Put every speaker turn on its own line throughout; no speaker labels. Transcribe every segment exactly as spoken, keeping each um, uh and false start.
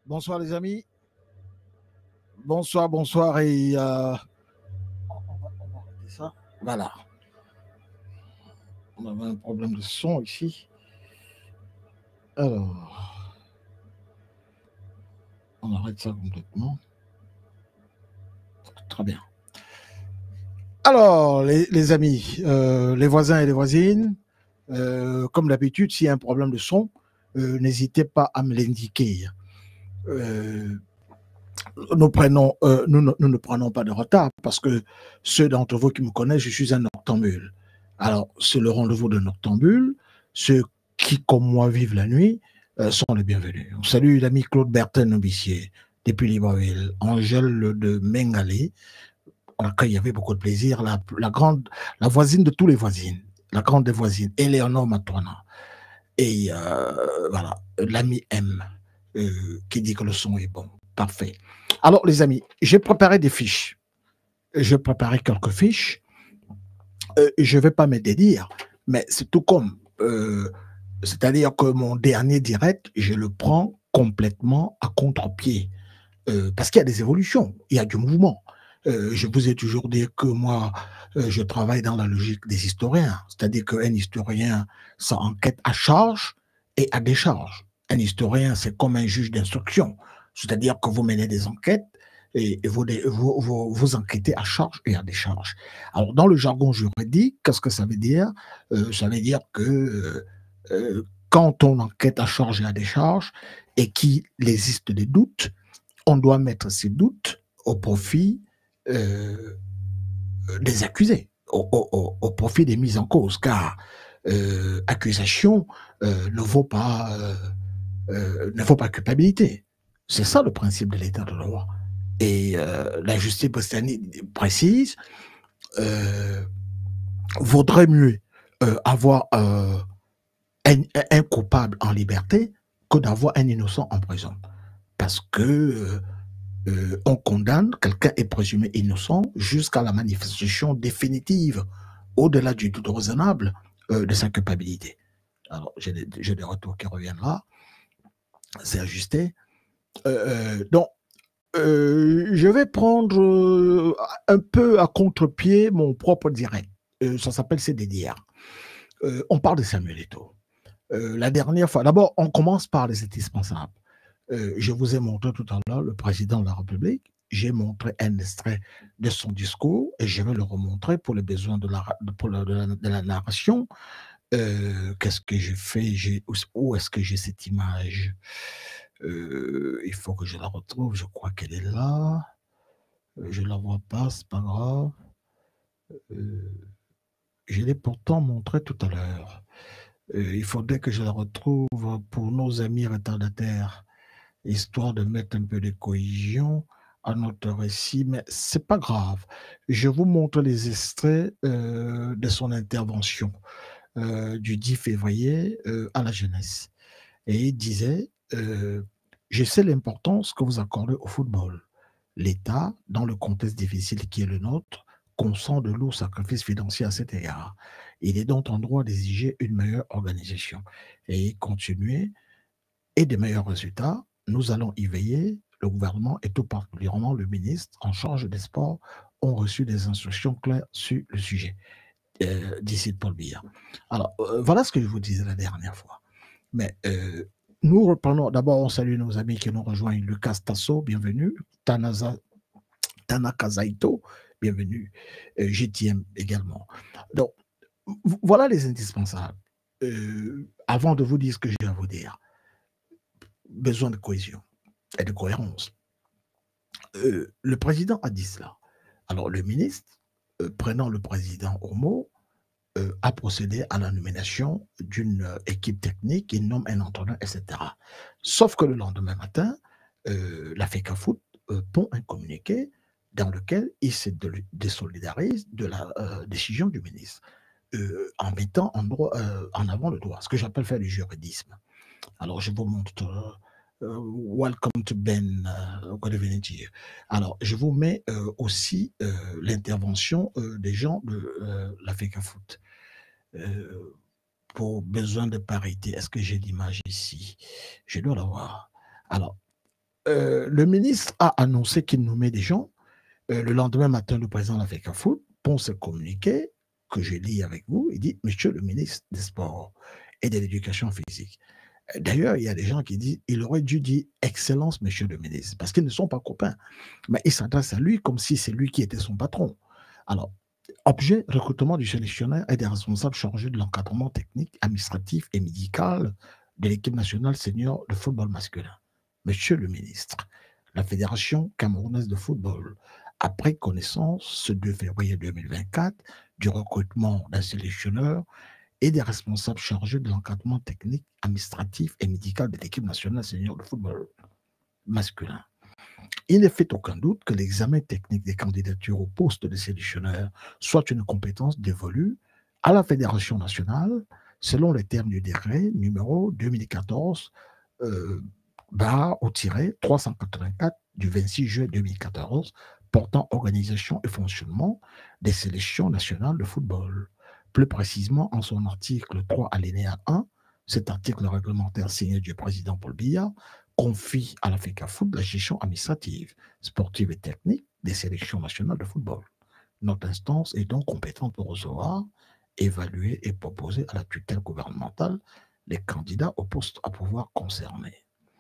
Bonsoir les amis. Bonsoir, bonsoir et euh, on va, on va arrêter ça. Voilà. On avait un problème de son ici. Alors, on arrête ça complètement. Très bien. Alors, les, les amis, euh, les voisins et les voisines, euh, comme d'habitude, s'il y a un problème de son, euh, n'hésitez pas à me l'indiquer. Euh, nous, prenons, euh, nous, nous, ne prenons pas de retard parce que ceux d'entre vous qui me connaissent, je suis un noctambule. Alors, c'est le rendez-vous de noctambule. Ceux qui, comme moi, vivent la nuit euh, sont les bienvenus. On salue l'ami Claude Bertin Novissier, depuis Libreville, Angèle de Mengalé. On accueille avec beaucoup de plaisir la, la, grande, la voisine de tous les voisines, la grande des voisines, Éléonore Matoina. Et euh, voilà, l'ami M, euh, qui dit que le son est bon. Parfait. Alors, les amis, j'ai préparé des fiches. J'ai préparé quelques fiches. Euh, je ne vais pas me dédire, mais c'est tout comme. Euh, C'est-à-dire que mon dernier direct, je le prends complètement à contre-pied. Euh, parce qu'il y a des évolutions, il y a du mouvement. Euh, je vous ai toujours dit que moi, euh, je travaille dans la logique des historiens. C'est-à-dire qu'un historien, ça enquête à charge et à décharge. Un historien, c'est comme un juge d'instruction. C'est-à-dire que vous menez des enquêtes et, et vous, vous, vous, vous enquêtez à charge et à décharge. Alors, dans le jargon juridique, qu'est-ce que ça veut dire? euh, Ça veut dire que euh, euh, quand on enquête à charge et à décharge et qu'il existe des doutes, on doit mettre ces doutes au profit euh, des accusés, au, au, au, profit des mises en cause, car euh, accusation euh, ne vaut pas euh, euh, ne vaut pas culpabilité. C'est ça le principe de l'état de droit. Et euh, la justice précise euh, vaudrait mieux euh, avoir euh, un, un coupable en liberté que d'avoir un innocent en prison. Parce que euh, Euh, on condamne, quelqu'un est présumé innocent jusqu'à la manifestation définitive, au-delà du doute raisonnable, euh, de sa culpabilité. Alors, j'ai des, j'ai des retours qui reviennent là, c'est ajusté. Euh, donc, euh, je vais prendre euh, un peu à contre-pied mon propre direct. Euh, ça s'appelle C D D R. Euh, on parle de Samuel Eto'o. Euh, la dernière fois, d'abord, on commence par les indispensables. Euh, je vous ai montré tout à l'heure le président de la République. J'ai montré un extrait de son discours et je vais le remontrer pour les besoins de la, pour le, de la, de la narration. Euh, Qu'est-ce que j'ai fait? Où est-ce que j'ai cette image? euh, Il faut que je la retrouve. Je crois qu'elle est là. Je ne la vois pas, c'est pas grave. Euh, je l'ai pourtant montré tout à l'heure. Euh, il faudrait que je la retrouve pour nos amis retardataires, histoire de mettre un peu de cohésion à notre récit, mais c'est pas grave. Je vous montre les extraits euh, de son intervention euh, du dix février euh, à la jeunesse. Et il disait, euh, je sais l'importance que vous accordez au football. L'État, dans le contexte difficile qui est le nôtre, consent de lourds sacrifices financiers à cet égard. Il est donc en droit d'exiger une meilleure organisation. Et continuer, et de meilleurs résultats, nous allons y veiller. Le gouvernement et tout particulièrement le ministre en charge des sports ont reçu des instructions claires sur le sujet, euh, d'ici Paul Biya. Alors, euh, voilà ce que je vous disais la dernière fois. Mais euh, nous reprenons, d'abord on salue nos amis qui nous rejoignent, Lucas Tasso, bienvenue, Tanaza, Tanaka Zaito, bienvenue, euh, G T M également. Donc, voilà les indispensables. Euh, avant de vous dire ce que j'ai à vous dire, besoin de cohésion et de cohérence. Euh, le président a dit cela. Alors le ministre, euh, prenant le président au mot, euh, a procédé à la nomination d'une euh, équipe technique, il nomme un entraîneur, et cetera. Sauf que le lendemain matin, euh, la FECAFOOT euh, pond un communiqué dans lequel il se désolidarise de la euh, décision du ministre, euh, en mettant en, droit, euh, en avant le droit, ce que j'appelle faire du juridisme. Alors, je vous montre. Euh, uh, welcome to Ben. Uh, good evening to you. Alors, je vous mets euh, aussi euh, l'intervention euh, des gens de euh, la FECAFOOT. Euh, pour besoin de parité. Est-ce que j'ai l'image ici? Je dois l'avoir. Alors, euh, le ministre a annoncé qu'il nommait des gens. Euh, le lendemain matin, le président de la FECAFOOT ponce un communiqué que je lis avec vous. Il dit, Monsieur le ministre des Sports et de l'Éducation physique. D'ailleurs, il y a des gens qui disent, il aurait dû dire Excellence, Monsieur le ministre, parce qu'ils ne sont pas copains. Mais il s'adresse à lui comme si c'est lui qui était son patron. Alors, objet, recrutement du sélectionneur et des responsables chargés de l'encadrement technique, administratif et médical de l'équipe nationale senior de football masculin. Monsieur le ministre, la Fédération camerounaise de football a pris connaissance ce deux février deux mille vingt-quatre du recrutement d'un sélectionneur et des responsables chargés de l'encadrement technique, administratif et médical de l'équipe nationale senior de football masculin. Il ne fait aucun doute que l'examen technique des candidatures au poste de sélectionneur soit une compétence dévolue à la Fédération nationale, selon les termes du décret numéro deux mille quatorze euh, au trois cent quatre-vingt-quatre du vingt-six juillet deux mille quatorze portant organisation et fonctionnement des sélections nationales de football. Plus précisément, en son article trois alinéa un, cet article réglementaire signé du président Paul Biya confie à la FECAFOOT la gestion administrative, sportive et technique des sélections nationales de football. Notre instance est donc compétente pour recevoir, évaluer et proposer à la tutelle gouvernementale les candidats au poste à pouvoir concernés.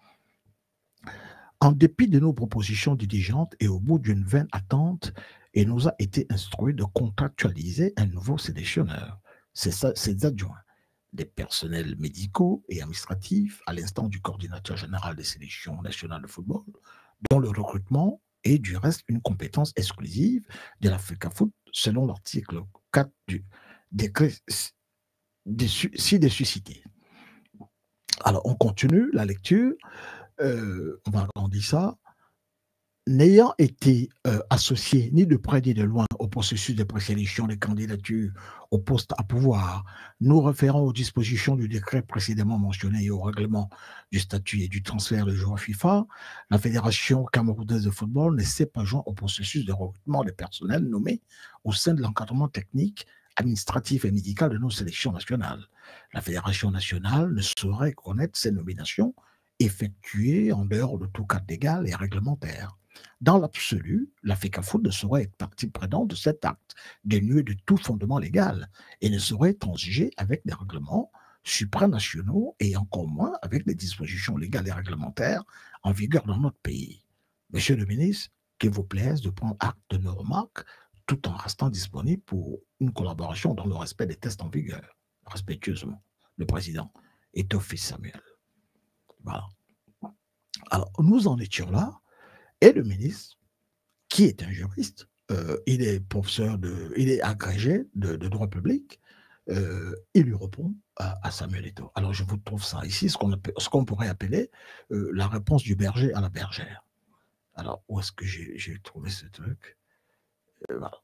En dépit de nos propositions diligentes et au bout d'une vaine attente, il nous a été instruit de contractualiser un nouveau sélectionneur, ses adjoints, des personnels médicaux et administratifs, à l'instant du coordinateur général des sélections nationales de football, dont le recrutement est du reste une compétence exclusive de la FECAFOOT selon l'article quatre du décret ci-dessus cité. Alors, on continue la lecture. Euh, on va agrandir ça. N'ayant été euh, associé ni de près ni de loin au processus de présélection des candidatures au poste à pouvoir, nous référons aux dispositions du décret précédemment mentionné et au règlement du statut et du transfert de joueurs FIFA, la Fédération camerounaise de football ne s'est pas joint au processus de recrutement des personnels nommés au sein de l'encadrement technique, administratif et médical de nos sélections nationales. La Fédération nationale ne saurait connaître ces nominations effectuées en dehors de tout cadre légal et réglementaire. Dans l'absolu, la FECAFOOT ne saurait être partie prenante de cet acte, dénué de tout fondement légal, et ne saurait transiger avec des règlements supranationaux et encore moins avec les dispositions légales et réglementaires en vigueur dans notre pays. Monsieur le ministre, qu'il vous plaise de prendre acte de nos remarques tout en restant disponible pour une collaboration dans le respect des tests en vigueur. Respectueusement, le président Étophis Samuel. Voilà. Alors, nous en étions là. Et le ministre, qui est un juriste, euh, il est professeur, de, il est agrégé de, de droit public, euh, il lui répond à, à Samuel Eto'o. Alors je vous trouve ça ici, ce qu'on ce qu'on pourrait appeler euh, la réponse du berger à la bergère. Alors où est-ce que j'ai trouvé ce truc? euh, voilà.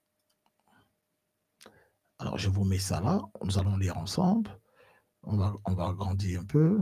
Alors je vous mets ça là, nous allons lire ensemble, on va, on va agrandir un peu.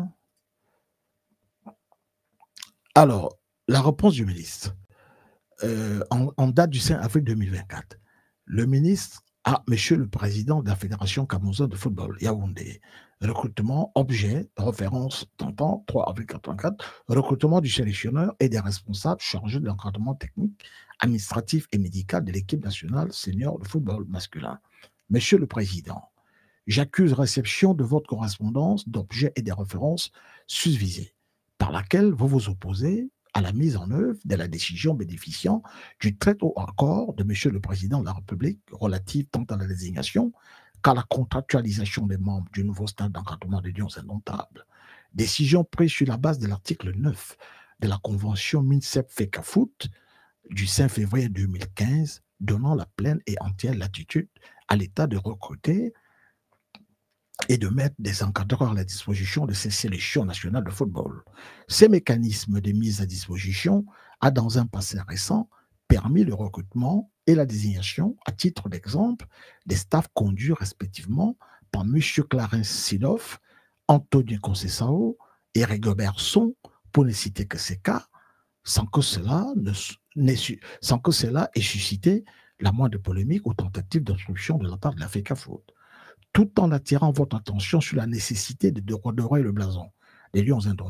Alors, la réponse du ministre, euh, en, en date du cinq avril deux mille vingt-quatre, le ministre a, Monsieur le Président de la Fédération camerounaise de football, Yaoundé, recrutement, objet, référence, tampon, trois avril quatre-vingt-quatre, recrutement du sélectionneur et des responsables chargés de l'encadrement technique, administratif et médical de l'équipe nationale senior de football masculin. Monsieur le Président, j'accuse réception de votre correspondance d'objets et des références susvisées, par laquelle vous vous opposez à la mise en œuvre de la décision bénéficiant du très haut accord de Monsieur le Président de la République relative tant à la désignation qu'à la contractualisation des membres du nouveau stade d'encadrement des Lions indomptables. Décision prise sur la base de l'article neuf de la Convention MINSEP-FECAFOOT du cinq février deux mille quinze, donnant la pleine et entière latitude à l'État de recruter et de mettre des encadreurs à la disposition de ces sélections nationales de football. Ces mécanismes de mise à disposition a, dans un passé récent, permis le recrutement et la désignation, à titre d'exemple, des staffs conduits respectivement par M. Clarence Sidoff, Anthony Conceição et Rigobert Son, pour ne citer que ces cas, sans que cela, ne, sans que cela ait suscité la moindre polémique ou tentative d'obstruction de la part de la FECAFOOT, tout en attirant votre attention sur la nécessité de redorer le blason des Lions indomptables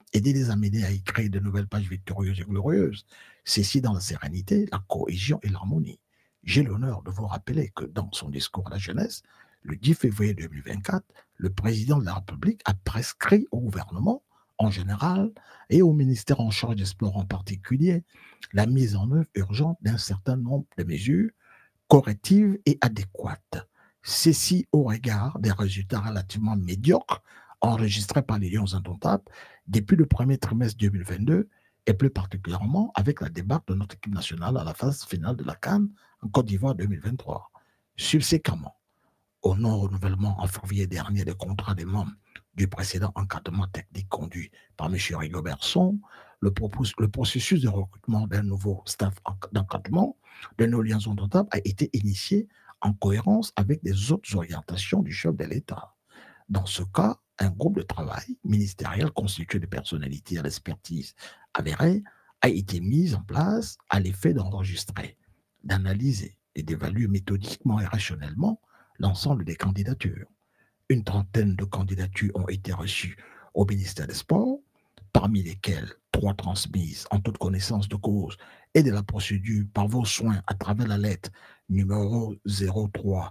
et de les amener à y créer de nouvelles pages victorieuses et glorieuses. Ceci dans la sérénité, la cohésion et l'harmonie. J'ai l'honneur de vous rappeler que dans son discours à la jeunesse, le dix février deux mille vingt-quatre, le président de la République a prescrit au gouvernement en général et au ministère en charge des sports en particulier la mise en œuvre urgente d'un certain nombre de mesures correctives et adéquates. Ceci au regard des résultats relativement médiocres enregistrés par les Lions indomptables depuis le premier trimestre deux mille vingt-deux et plus particulièrement avec la débâcle de notre équipe nationale à la phase finale de la CAN en Côte d'Ivoire deux mille vingt-trois. Subséquemment, au non-renouvellement en février dernier des contrats des membres du précédent encadrement technique conduit par M. Rigobert Song, le, le processus de recrutement d'un nouveau staff d'encadrement de nos Lions indomptables a été initié en cohérence avec les autres orientations du chef de l'État. Dans ce cas, un groupe de travail ministériel constitué de personnalités à l'expertise avérée a été mis en place à l'effet d'enregistrer, d'analyser et d'évaluer méthodiquement et rationnellement l'ensemble des candidatures. Une trentaine de candidatures ont été reçues au ministère des Sports, parmi lesquelles trois transmises en toute connaissance de cause et de la procédure par vos soins à travers la lettre numéro zéro trois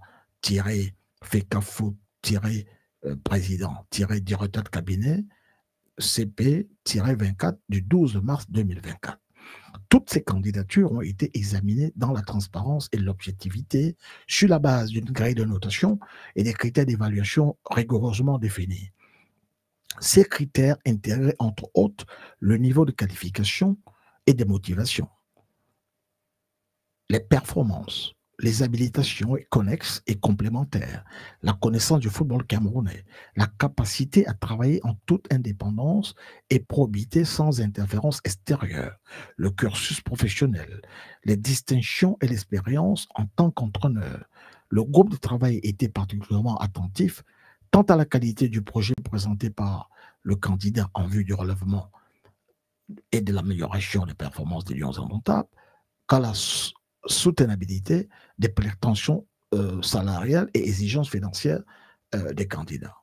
FECAFOOT-président-directeur de cabinet C P vingt-quatre du douze mars deux mille vingt-quatre. Toutes ces candidatures ont été examinées dans la transparence et l'objectivité sur la base d'une grille de notation et des critères d'évaluation rigoureusement définis. Ces critères intégraient entre autres le niveau de qualification et de motivation, les performances, les habilitations connexes et complémentaires, la connaissance du football camerounais, la capacité à travailler en toute indépendance et probité sans interférence extérieure, le cursus professionnel, les distinctions et l'expérience en tant qu'entraîneur. Le groupe de travail était particulièrement attentif tant à la qualité du projet présenté par le candidat en vue du relèvement et de l'amélioration des performances des Lions indomptables qu'à la soutenabilité des prétentions euh, salariales et exigences financières euh, des candidats.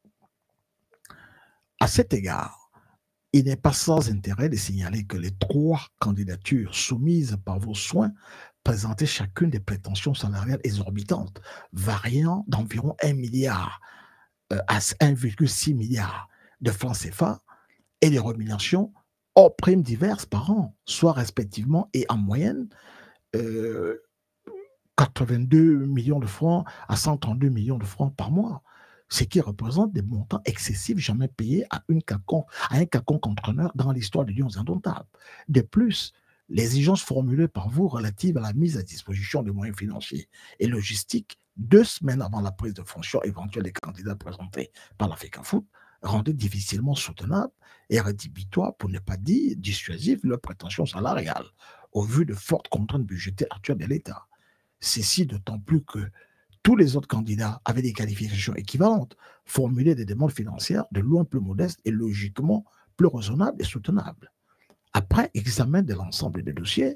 À cet égard, il n'est pas sans intérêt de signaler que les trois candidatures soumises par vos soins présentaient chacune des prétentions salariales exorbitantes, variant d'environ un milliard euh, à un virgule six milliard de francs C F A et des rémunérations hors primes diverses par an, soit respectivement et en moyenne Euh, quatre-vingt-deux millions de francs à cent trente-deux millions de francs par mois, ce qui représente des montants excessifs jamais payés à, une quelconque, à un quelconque entraîneur dans l'histoire des Lions indomptables. De plus, les exigences formulées par vous relatives à la mise à disposition des moyens financiers et logistiques deux semaines avant la prise de fonction éventuelle des candidats présentés par la FECAFOOT rendaient difficilement soutenables et rédhibitoires, pour ne pas dire dissuasifs, leurs prétentions salariales, au vu de fortes contraintes budgétaires actuelles de l'État. Ceci d'autant plus que tous les autres candidats avaient des qualifications équivalentes, formulaient des demandes financières de loin plus modestes et logiquement plus raisonnables et soutenables. Après examen de l'ensemble des dossiers,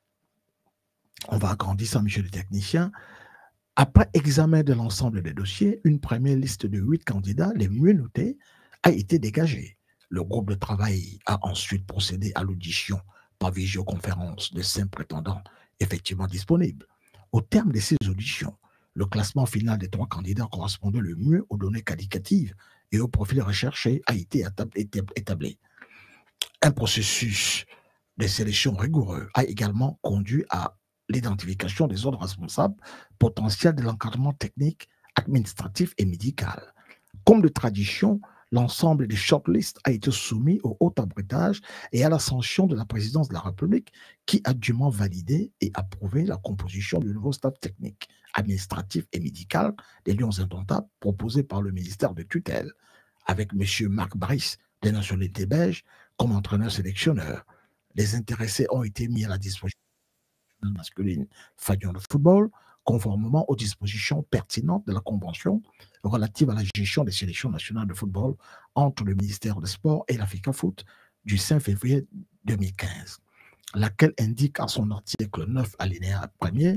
on va agrandir ça, monsieur le technicien, après examen de l'ensemble des dossiers, une première liste de huit candidats, les mieux notés, a été dégagée. Le groupe de travail a ensuite procédé à l'audition par visioconférence de cinq prétendants effectivement disponibles. Au terme de ces auditions, le classement final des trois candidats correspondait le mieux aux données qualitatives et au profil recherché a été établi. Un processus de sélection rigoureux a également conduit à l'identification des autres responsables potentiels de l'encadrement technique, administratif et médical. Comme de tradition, l'ensemble des shortlists a été soumis au haut abritage et à la sanction de la présidence de la République qui a dûment validé et approuvé la composition du nouveau staff technique, administratif et médical des Lions indomptables proposé par le ministère de tutelle, avec M. Marc Brice, des nationalités belges, comme entraîneur sélectionneur. Les intéressés ont été mis à la disposition masculine Fadion de football, conformément aux dispositions pertinentes de la Convention relative à la gestion des sélections nationales de football entre le ministère des Sports et la FECAFOOT du cinq février deux mille quinze, laquelle indique à son article neuf, alinéa premier,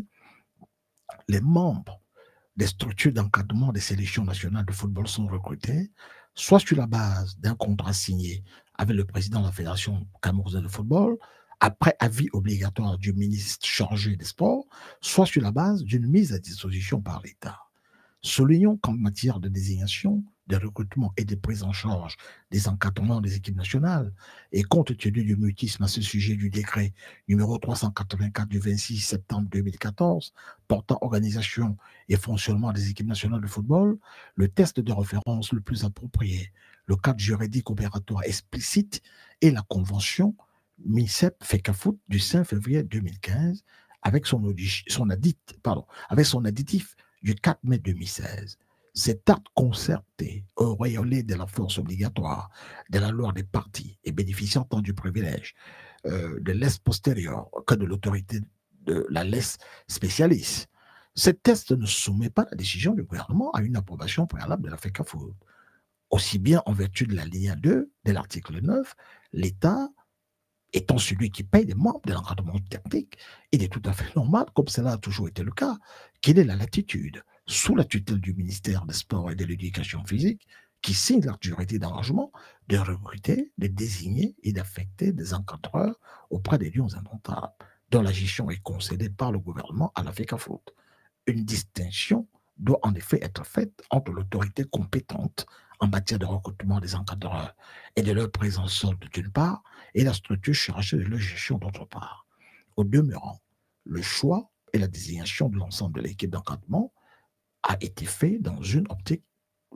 les membres des structures d'encadrement des sélections nationales de football sont recrutés soit sur la base d'un contrat signé avec le président de la Fédération camerounaise de football, après avis obligatoire du ministre chargé des sports, soit sur la base d'une mise à disposition par l'État. Soulignons qu'en matière de désignation, de recrutement et de prise en charge des encadrements des équipes nationales, et compte tenu du mutisme à ce sujet du décret numéro trois cent quatre-vingt-quatre du vingt-six septembre deux mille quatorze portant organisation et fonctionnement des équipes nationales de football, le test de référence le plus approprié, le cadre juridique opératoire explicite et la convention MINCEP-FECAFOOT du cinq février deux mille quinze avec son, son, addit, pardon, avec son additif du quatre mai deux mille seize. Cet acte concerté, auréolé de la force obligatoire de la loi des partis et bénéficiant tant du privilège euh, de l'Est postérieur que de l'autorité de la l'Est spécialiste, ce test ne soumet pas la décision du gouvernement à une approbation préalable de la FECAFOOT. Aussi bien en vertu de la ligne deux de l'article neuf, l'État étant celui qui paye les membres de l'encadrement technique, il est tout à fait normal, comme cela a toujours été le cas, qu'il ait la latitude, sous la tutelle du ministère des Sports et de l'Éducation physique, qui signe l'acte juridique d'arrangement, de recruter, de désigner et d'affecter des encadreurs auprès des lions indomptables, dont la gestion est concédée par le gouvernement à la FECAFOOT. Une distinction doit en effet être faite entre l'autorité compétente en matière de recrutement des encadreurs et de leur prise en solde d'une part, et la structure chargée de leur gestion d'autre part. Au demeurant, le choix et la désignation de l'ensemble de l'équipe d'encadrement a été fait dans une optique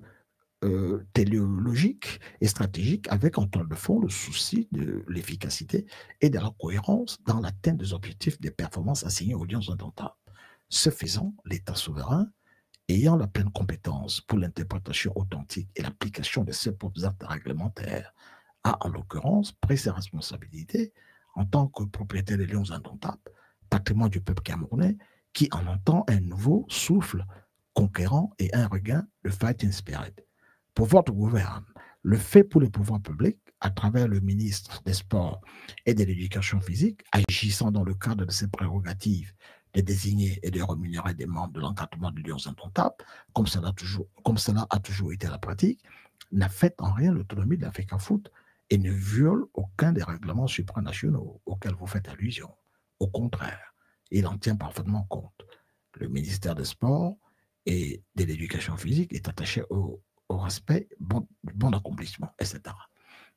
euh, téléologique et stratégique avec en toile de fond le souci de l'efficacité et de la cohérence dans l'atteinte des objectifs des performances assignées aux lions indomptables. Ce faisant, l'État souverain ayant la pleine compétence pour l'interprétation authentique et l'application de ses propres actes réglementaires, a en l'occurrence pris ses responsabilités en tant que propriétaire des lions indomptables, patrimoine du peuple camerounais, qui en entend un nouveau souffle conquérant et un regain de fighting spirit. Pour votre gouvernement, le fait pour les pouvoirs publics, à travers le ministre des Sports et de l'Éducation physique, agissant dans le cadre de ses prérogatives de désigner et de rémunérer des membres de l'encadrement de lions indomptables, comme cela, toujours, comme cela a toujours été la pratique, n'a fait en rien l'autonomie de la FECAFOOT et ne viole aucun des règlements supranationaux auxquels vous faites allusion. Au contraire, il en tient parfaitement compte. Le ministère des Sports et de l'Éducation physique est attaché au, au respect bon, du bon accomplissement, et cetera.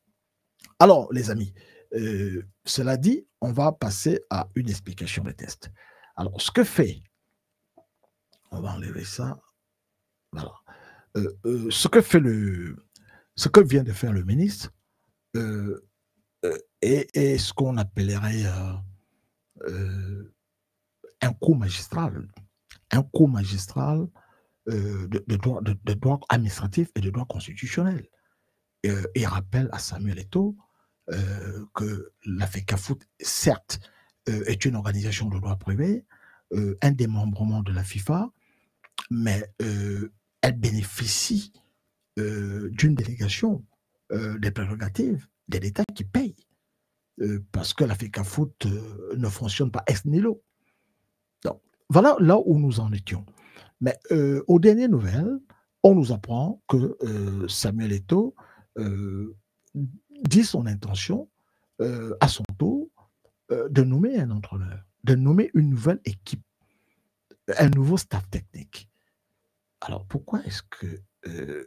Alors, les amis, euh, cela dit, on va passer à une explication des tests. Alors, ce que fait, on va enlever ça, voilà. Euh, euh, ce que fait le, ce que vient de faire le ministre euh, euh, est, est, ce qu'on appellerait euh, euh, un coup magistral, un coup magistral euh, de, de, droit, de, de droit administratif et de droit constitutionnel. Euh, il rappelle à Samuel Eto'o euh, que la FECAFOOT, certes, euh, est une organisation de droit privé, euh, un démembrement de la FIFA, mais euh, elle bénéficie euh, d'une délégation euh, des prérogatives de l'État qui paye, euh, parce que la FECAFOOT euh, ne fonctionne pas ex nihilo. Donc, voilà là où nous en étions. Mais euh, aux dernières nouvelles, on nous apprend que euh, Samuel Eto'o euh, dit son intention euh, à son tour euh, de nommer un entraîneur, de nommer une nouvelle équipe, un nouveau staff technique. Alors pourquoi est-ce que euh,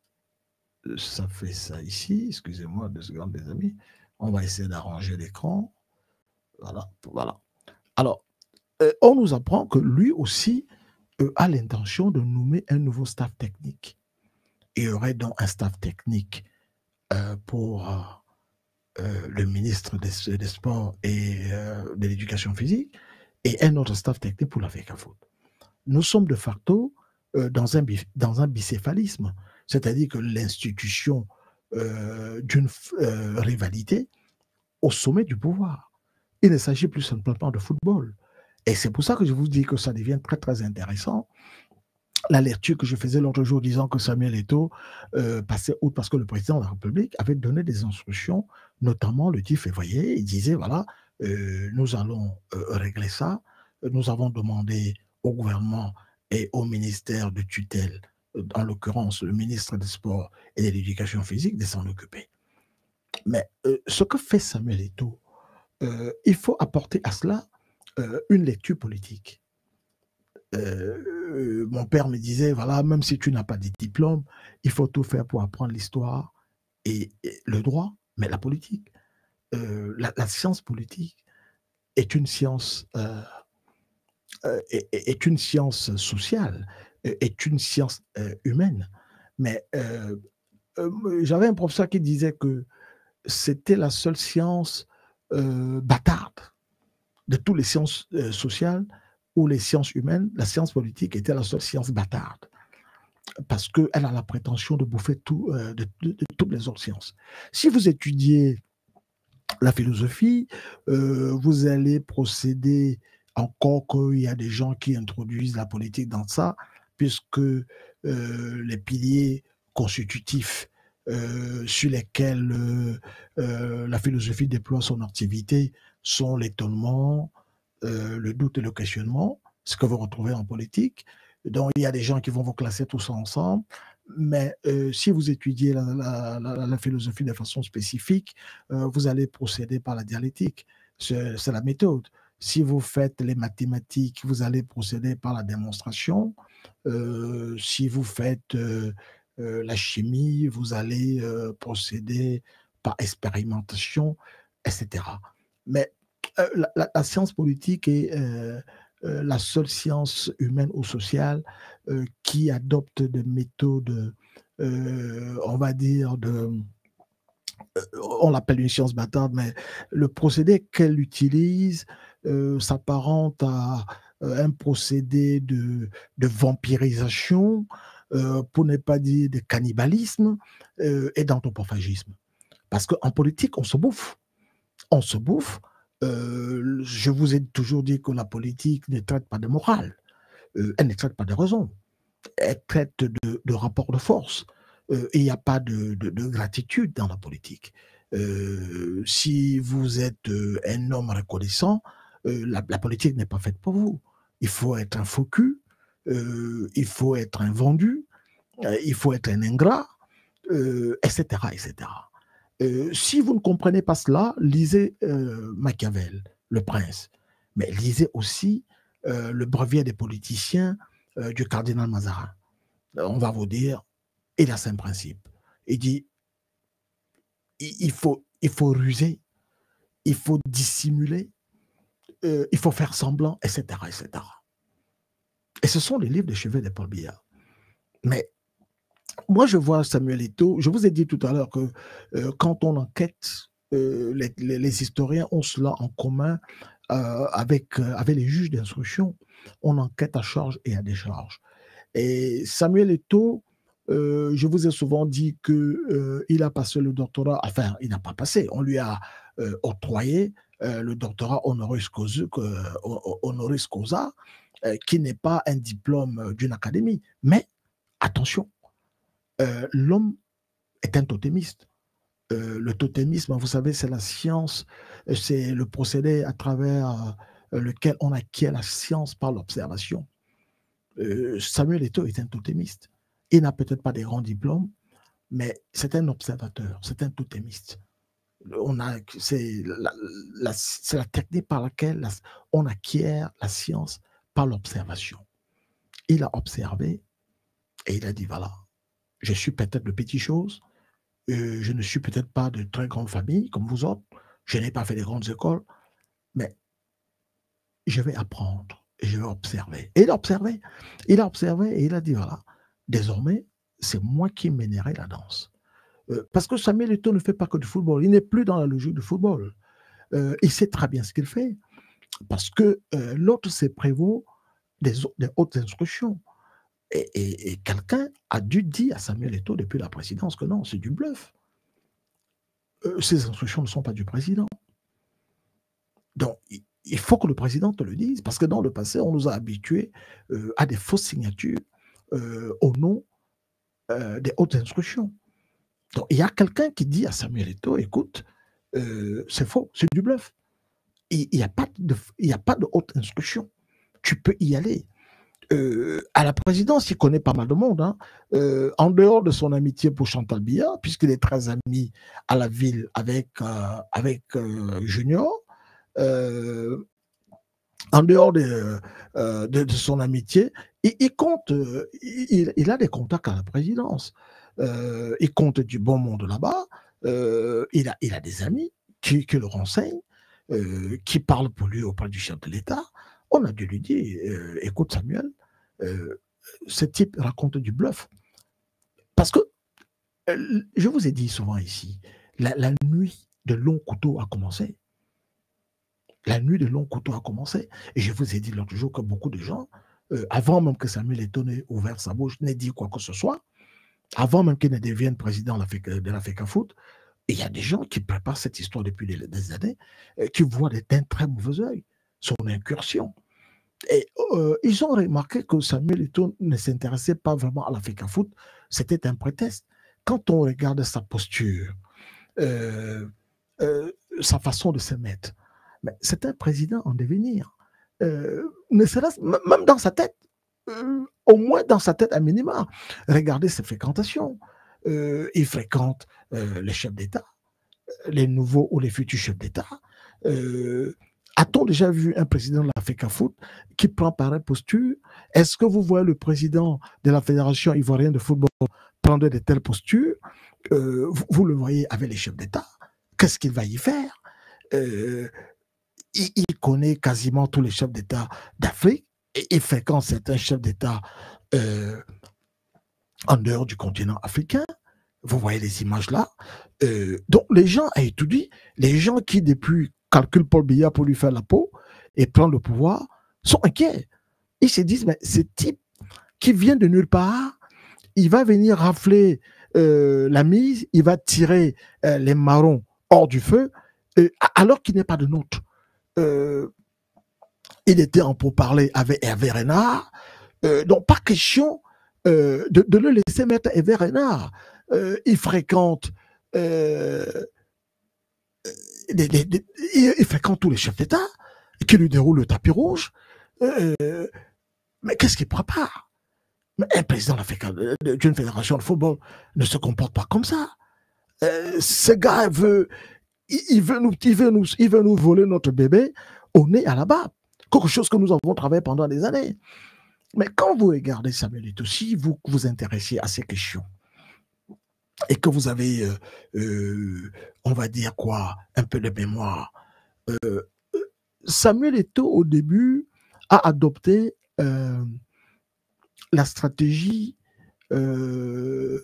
ça fait ça ici? Excusez-moi deux secondes, les amis. On va essayer d'arranger l'écran. Voilà, voilà. Alors, euh, on nous apprend que lui aussi euh, a l'intention de nommer un nouveau staff technique. Il y aurait donc un staff technique euh, pour euh, euh, le ministre des, des Sports et euh, de l'Éducation physique et un autre staff technique pour la FECAFOOT. Nous sommes de facto euh, dans, un, dans un bicéphalisme, c'est-à-dire que l'institution euh, d'une euh, rivalité au sommet du pouvoir. Il ne s'agit plus simplement de football. Et c'est pour ça que je vous dis que ça devient très très intéressant. La lecture que je faisais l'autre jour disant que Samuel Eto'o euh, passait outre parce que le président de la République avait donné des instructions, notamment le dix février. Il disait, voilà, euh, nous allons euh, régler ça. Nous avons demandé au gouvernement et au ministère de tutelle en l'occurrence le ministre des Sports et de l'Éducation physique, de s'en occuper. Mais euh, ce que fait Samuel Eto'o, euh, il faut apporter à cela euh, une lecture politique. Euh, euh, mon père me disait, voilà, même si tu n'as pas de diplôme, il faut tout faire pour apprendre l'histoire et, et le droit, mais la politique. Euh, la, la science politique est une science, euh, euh, est, est une science sociale, est une science euh, humaine. Mais euh, euh, j'avais un professeur qui disait que c'était la seule science euh, bâtarde de toutes les sciences euh, sociales ou les sciences humaines. La science politique était la seule science bâtarde parce qu'elle a la prétention de bouffer tout, euh, de, de, de toutes les autres sciences. Si vous étudiez la philosophie, euh, vous allez procéder, encore qu'il y a des gens qui introduisent la politique dans ça, puisque euh, les piliers constitutifs euh, sur lesquels euh, euh, la philosophie déploie son activité sont l'étonnement, euh, le doute et le questionnement, ce que vous retrouvez en politique. Donc, il y a des gens qui vont vous classer tous ensemble. Mais euh, si vous étudiez la, la, la, la, philosophie de façon spécifique, euh, vous allez procéder par la dialectique. C'est la méthode. Si vous faites les mathématiques, vous allez procéder par la démonstration. Euh, si vous faites euh, euh, la chimie, vous allez euh, procéder par expérimentation, et cetera. Mais euh, la, la, la, science politique est euh, euh, la seule science humaine ou sociale euh, qui adopte des méthodes, euh, on va dire, de, euh, on l'appelle une science bâtarde, mais le procédé qu'elle utilise euh, s'apparente à euh, un procédé de, de vampirisation, euh, pour ne pas dire de cannibalisme euh, et d'anthropophagisme. Parce qu'en politique, on se bouffe. On se bouffe. Euh, je vous ai toujours dit que la politique ne traite pas de morale, euh, elle ne traite pas de raison, elle traite de, de rapport de force. Euh, il n'y a pas de, de, de gratitude dans la politique. Euh, si vous êtes euh, un homme reconnaissant, euh, la, la, politique n'est pas faite pour vous. Il faut être un faux cul, euh, il faut être un vendu, euh, il faut être un ingrat, euh, et cetera, et cetera. Euh, si vous ne comprenez pas cela, lisez euh, Machiavel, Le Prince, mais lisez aussi euh, le brevet des politiciens euh, du cardinal Mazarin. On va vous dire, il a cinq principes. Il dit, il, il, faut, il faut ruser, il faut dissimuler, euh, il faut faire semblant, et cetera, et cetera. Et ce sont les livres de chevet de Paul Biya. Mais moi, je vois Samuel Eto'o, je vous ai dit tout à l'heure que euh, quand on enquête, euh, les, les, les historiens ont cela en commun euh, avec, euh, avec les juges d'instruction. On enquête à charge et à décharge. Et Samuel Eto'o, euh, je vous ai souvent dit qu'il euh, a passé le doctorat, enfin, il n'a pas passé, on lui a euh, octroyé euh, le doctorat honoris causa, euh, honoris causa euh, qui n'est pas un diplôme d'une académie. Mais attention, Euh, l'homme est un totémiste. Euh, le totémisme, vous savez, c'est la science, c'est le procédé à travers euh, lequel on acquiert la science par l'observation. Euh, Samuel Eto'o est un totémiste. Il n'a peut-être pas des grands diplômes, mais c'est un observateur, c'est un totémiste. C'est la, la, la technique par laquelle la, on acquiert la science par l'observation. Il a observé et il a dit, voilà, je suis peut-être de petites choses, euh, je ne suis peut-être pas de très grande famille comme vous autres, je n'ai pas fait de grandes écoles, mais je vais apprendre et je vais observer. Et il a observé, il a observé et il a dit, voilà, désormais, c'est moi qui mènerai la danse. Euh, parce que Samuel Eto'o ne fait pas que du football, il n'est plus dans la logique du football. Euh, il sait très bien ce qu'il fait, parce que euh, l'autre, c'est prévôt des, des hautes instructions. Et, et, et quelqu'un a dû dire à Samuel Eto'o depuis la présidence que non, c'est du bluff. Euh, ces instructions ne sont pas du président. Donc, il, il faut que le président te le dise, parce que dans le passé, on nous a habitués euh, à des fausses signatures euh, au nom euh, des hautes instructions. Donc, il y a quelqu'un qui dit à Samuel Eto'o, écoute, euh, c'est faux, c'est du bluff. Il n'y a pas de, il y a pas de haute instruction. Tu peux y aller. Euh, à la présidence, il connaît pas mal de monde. Hein. Euh, en dehors de son amitié pour Chantal Biya, puisqu'il est très ami à la ville avec, euh, avec euh, Junior, euh, en dehors de, euh, de, de, son amitié, il, il compte, euh, il, il, a des contacts à la présidence. Euh, il compte du bon monde là-bas. Euh, il, a, il a des amis qui, qui le renseignent, euh, qui parlent pour lui auprès du chef de l'État. On a dû lui dire, euh, écoute Samuel, euh, ce type raconte du bluff. Parce que, euh, je vous ai dit souvent ici, la, la nuit de long couteau a commencé. La nuit de long couteau a commencé. Et je vous ai dit l'autre jour que beaucoup de gens, euh, avant même que Samuel Eto'o n'ait ouvert sa bouche, n'ait dit quoi que ce soit, avant même qu'il ne devienne président de l'Africa Foot, il y a des gens qui préparent cette histoire depuis des, des années, euh, qui voient d'un très mauvais œil son incursion. Et euh, ils ont remarqué que Samuel Eto'o ne s'intéressait pas vraiment à l'Africa Foot, c'était un prétexte. Quand on regarde sa posture, euh, euh, sa façon de se mettre, mais c'est un président en devenir. Euh, ne serait-ce même dans sa tête, euh, au moins dans sa tête à minima. Regardez ses fréquentations. Euh, il fréquente euh, les chefs d'État, les nouveaux ou les futurs chefs d'État. Euh, A-t-on déjà vu un président de l'Africa Foot qui prend pareille posture? Est-ce que vous voyez le président de la Fédération ivoirienne de football prendre de telles postures? euh, vous, vous le voyez avec les chefs d'État. Qu'est-ce qu'il va y faire? euh, il, il connaît quasiment tous les chefs d'État d'Afrique et il fréquente certains chefs d'État euh, en dehors du continent africain. Vous voyez les images là. Euh, donc les gens à étudier, les gens qui depuis calculent Paul Biya pour lui faire la peau et prendre le pouvoir, sont inquiets. Ils se disent, mais ce type qui vient de nulle part, il va venir rafler euh, la mise, il va tirer euh, les marrons hors du feu, euh, alors qu'il n'est pas de nôtre. Euh, il était en pourparlers avec Hervé Renard, euh, donc pas question euh, de, de le laisser mettre Hervé Renard. Euh, il fréquente euh, des, des, des, il fréquente tous les chefs d'État qui lui déroulent le tapis rouge. Euh, mais qu'est-ce qu'il prépare? Mais un président d'une fédération de football ne se comporte pas comme ça. Euh, ce gars veut, il, il, veut nous, il, veut nous, il veut nous voler notre bébé au nez à la barbe. Quelque chose que nous avons travaillé pendant des années. Mais quand vous regardez Samuel Eto'o, si vous vous intéressez à ces questions, et que vous avez, euh, euh, on va dire quoi, un peu de mémoire, euh, Samuel Eto'o, au début, a adopté euh, la stratégie euh,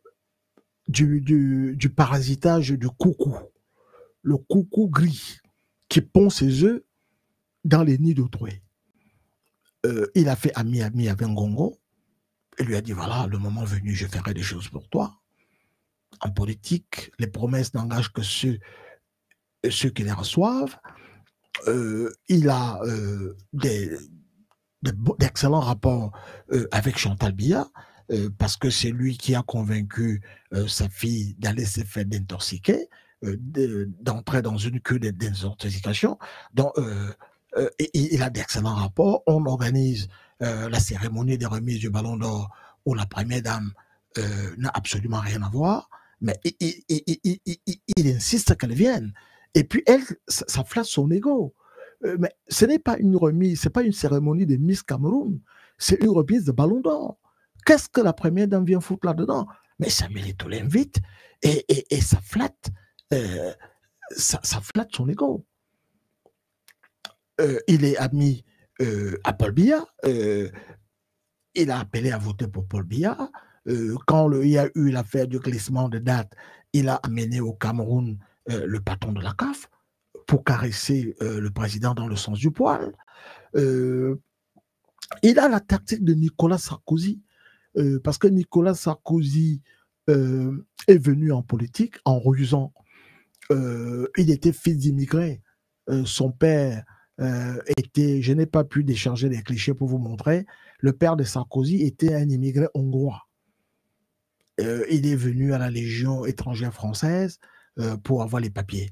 du, du, du parasitage du coucou, le coucou gris, qui pond ses œufs dans les nids d'autrui. Euh, il a fait ami-ami avec Ngongo, il lui a dit, voilà, le moment venu, je ferai des choses pour toi. En politique, les promesses n'engagent que ceux, ceux qui les reçoivent. Euh, il a euh, des, des, d'excellents rapports euh, avec Chantal Biya, euh, parce que c'est lui qui a convaincu euh, sa fille d'aller se faire désintoxiquer, euh, d'entrer dans une cure de désintoxication. Donc, euh, euh, il a d'excellents rapports. On organise euh, la cérémonie de remise du Ballon d'Or où la première dame euh, n'a absolument rien à voir. Mais il, il, il, il, il, il insiste qu'elle vienne. Et puis, elle, ça, ça flatte son ego. Euh, mais ce n'est pas une remise, ce n'est pas une cérémonie de Miss Cameroun. C'est une remise de Ballon d'Or. Qu'est-ce que la première dame vient foutre là-dedans? Mais Samuel Eto'o l'invite et, et, et ça flatte, euh, ça, ça flatte son ego. Euh, il est ami euh, à Paul Biya. Euh, il a appelé à voter pour Paul Biya. Euh, quand le, il y a eu l'affaire du glissement de date, il a amené au Cameroun euh, le patron de la C A F pour caresser euh, le président dans le sens du poil. Euh, il a la tactique de Nicolas Sarkozy, euh, parce que Nicolas Sarkozy euh, est venu en politique en rusant. Euh, il était fils d'immigrés. Euh, son père euh, était, je n'ai pas pu décharger les clichés pour vous montrer, le père de Sarkozy était un immigré hongrois. Euh, il est venu à la Légion étrangère française euh, pour avoir les papiers.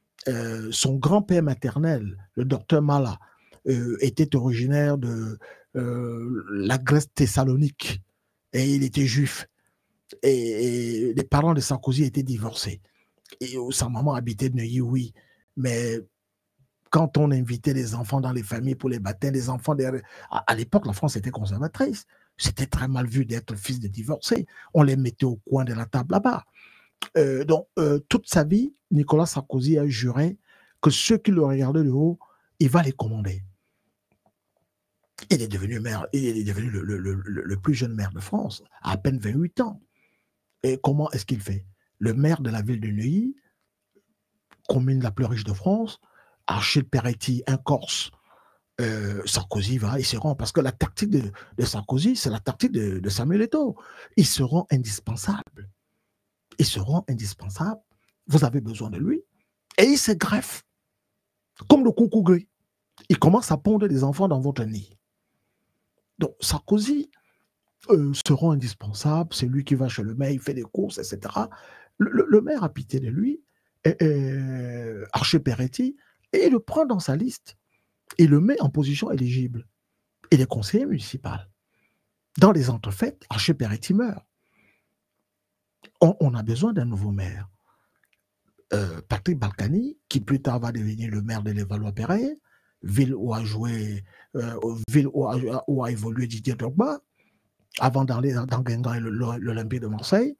Euh, son grand-père maternel, le docteur Mala, euh, était originaire de, euh, la Grèce thessalonique, et il était juif. Et, et les parents de Sarkozy étaient divorcés. Et sa maman habitait Neuilly, oui. Mais quand on invitait les enfants dans les familles pour les baptêmes, les enfants, des... à, à l'époque, la France était conservatrice. C'était très mal vu d'être fils de divorcé. On les mettait au coin de la table là-bas. Euh, donc, euh, toute sa vie, Nicolas Sarkozy a juré que ceux qui le regardaient de haut, il va les commander. Il est devenu maire, il est devenu le, le, le, le plus jeune maire de France, à à peine vingt-huit ans. Et comment est-ce qu'il fait? Le maire de la ville de Neuilly, commune la plus riche de France, Achille Peretti, un Corse, euh, Sarkozy va, il se rend, parce que la tactique de, de Sarkozy, c'est la tactique de, de Samuel Eto'o. Il se rend indispensable. Il se rend indispensable. Vous avez besoin de lui. Et il se greffe, comme le coucou gris. Il commence à pondre des enfants dans votre nid. Donc Sarkozy euh, se rend indispensable, c'est lui qui va chez le maire, il fait des courses, et cetera. Le, le, le maire a pitié de lui, et, et, Archer Peretti, et il le prend dans sa liste. Il le met en position éligible. Il est conseiller municipal. Dans les entrefaites, Archer Peretti meurt. On, on a besoin d'un nouveau maire. Euh, Patrick Balkany, qui plus tard va devenir le maire de Levallois-Perret, ville où a joué, euh, ville où a, où a évolué Didier Drogba, avant d'aller dans, dans Guingamp et l'Olympique de Marseille.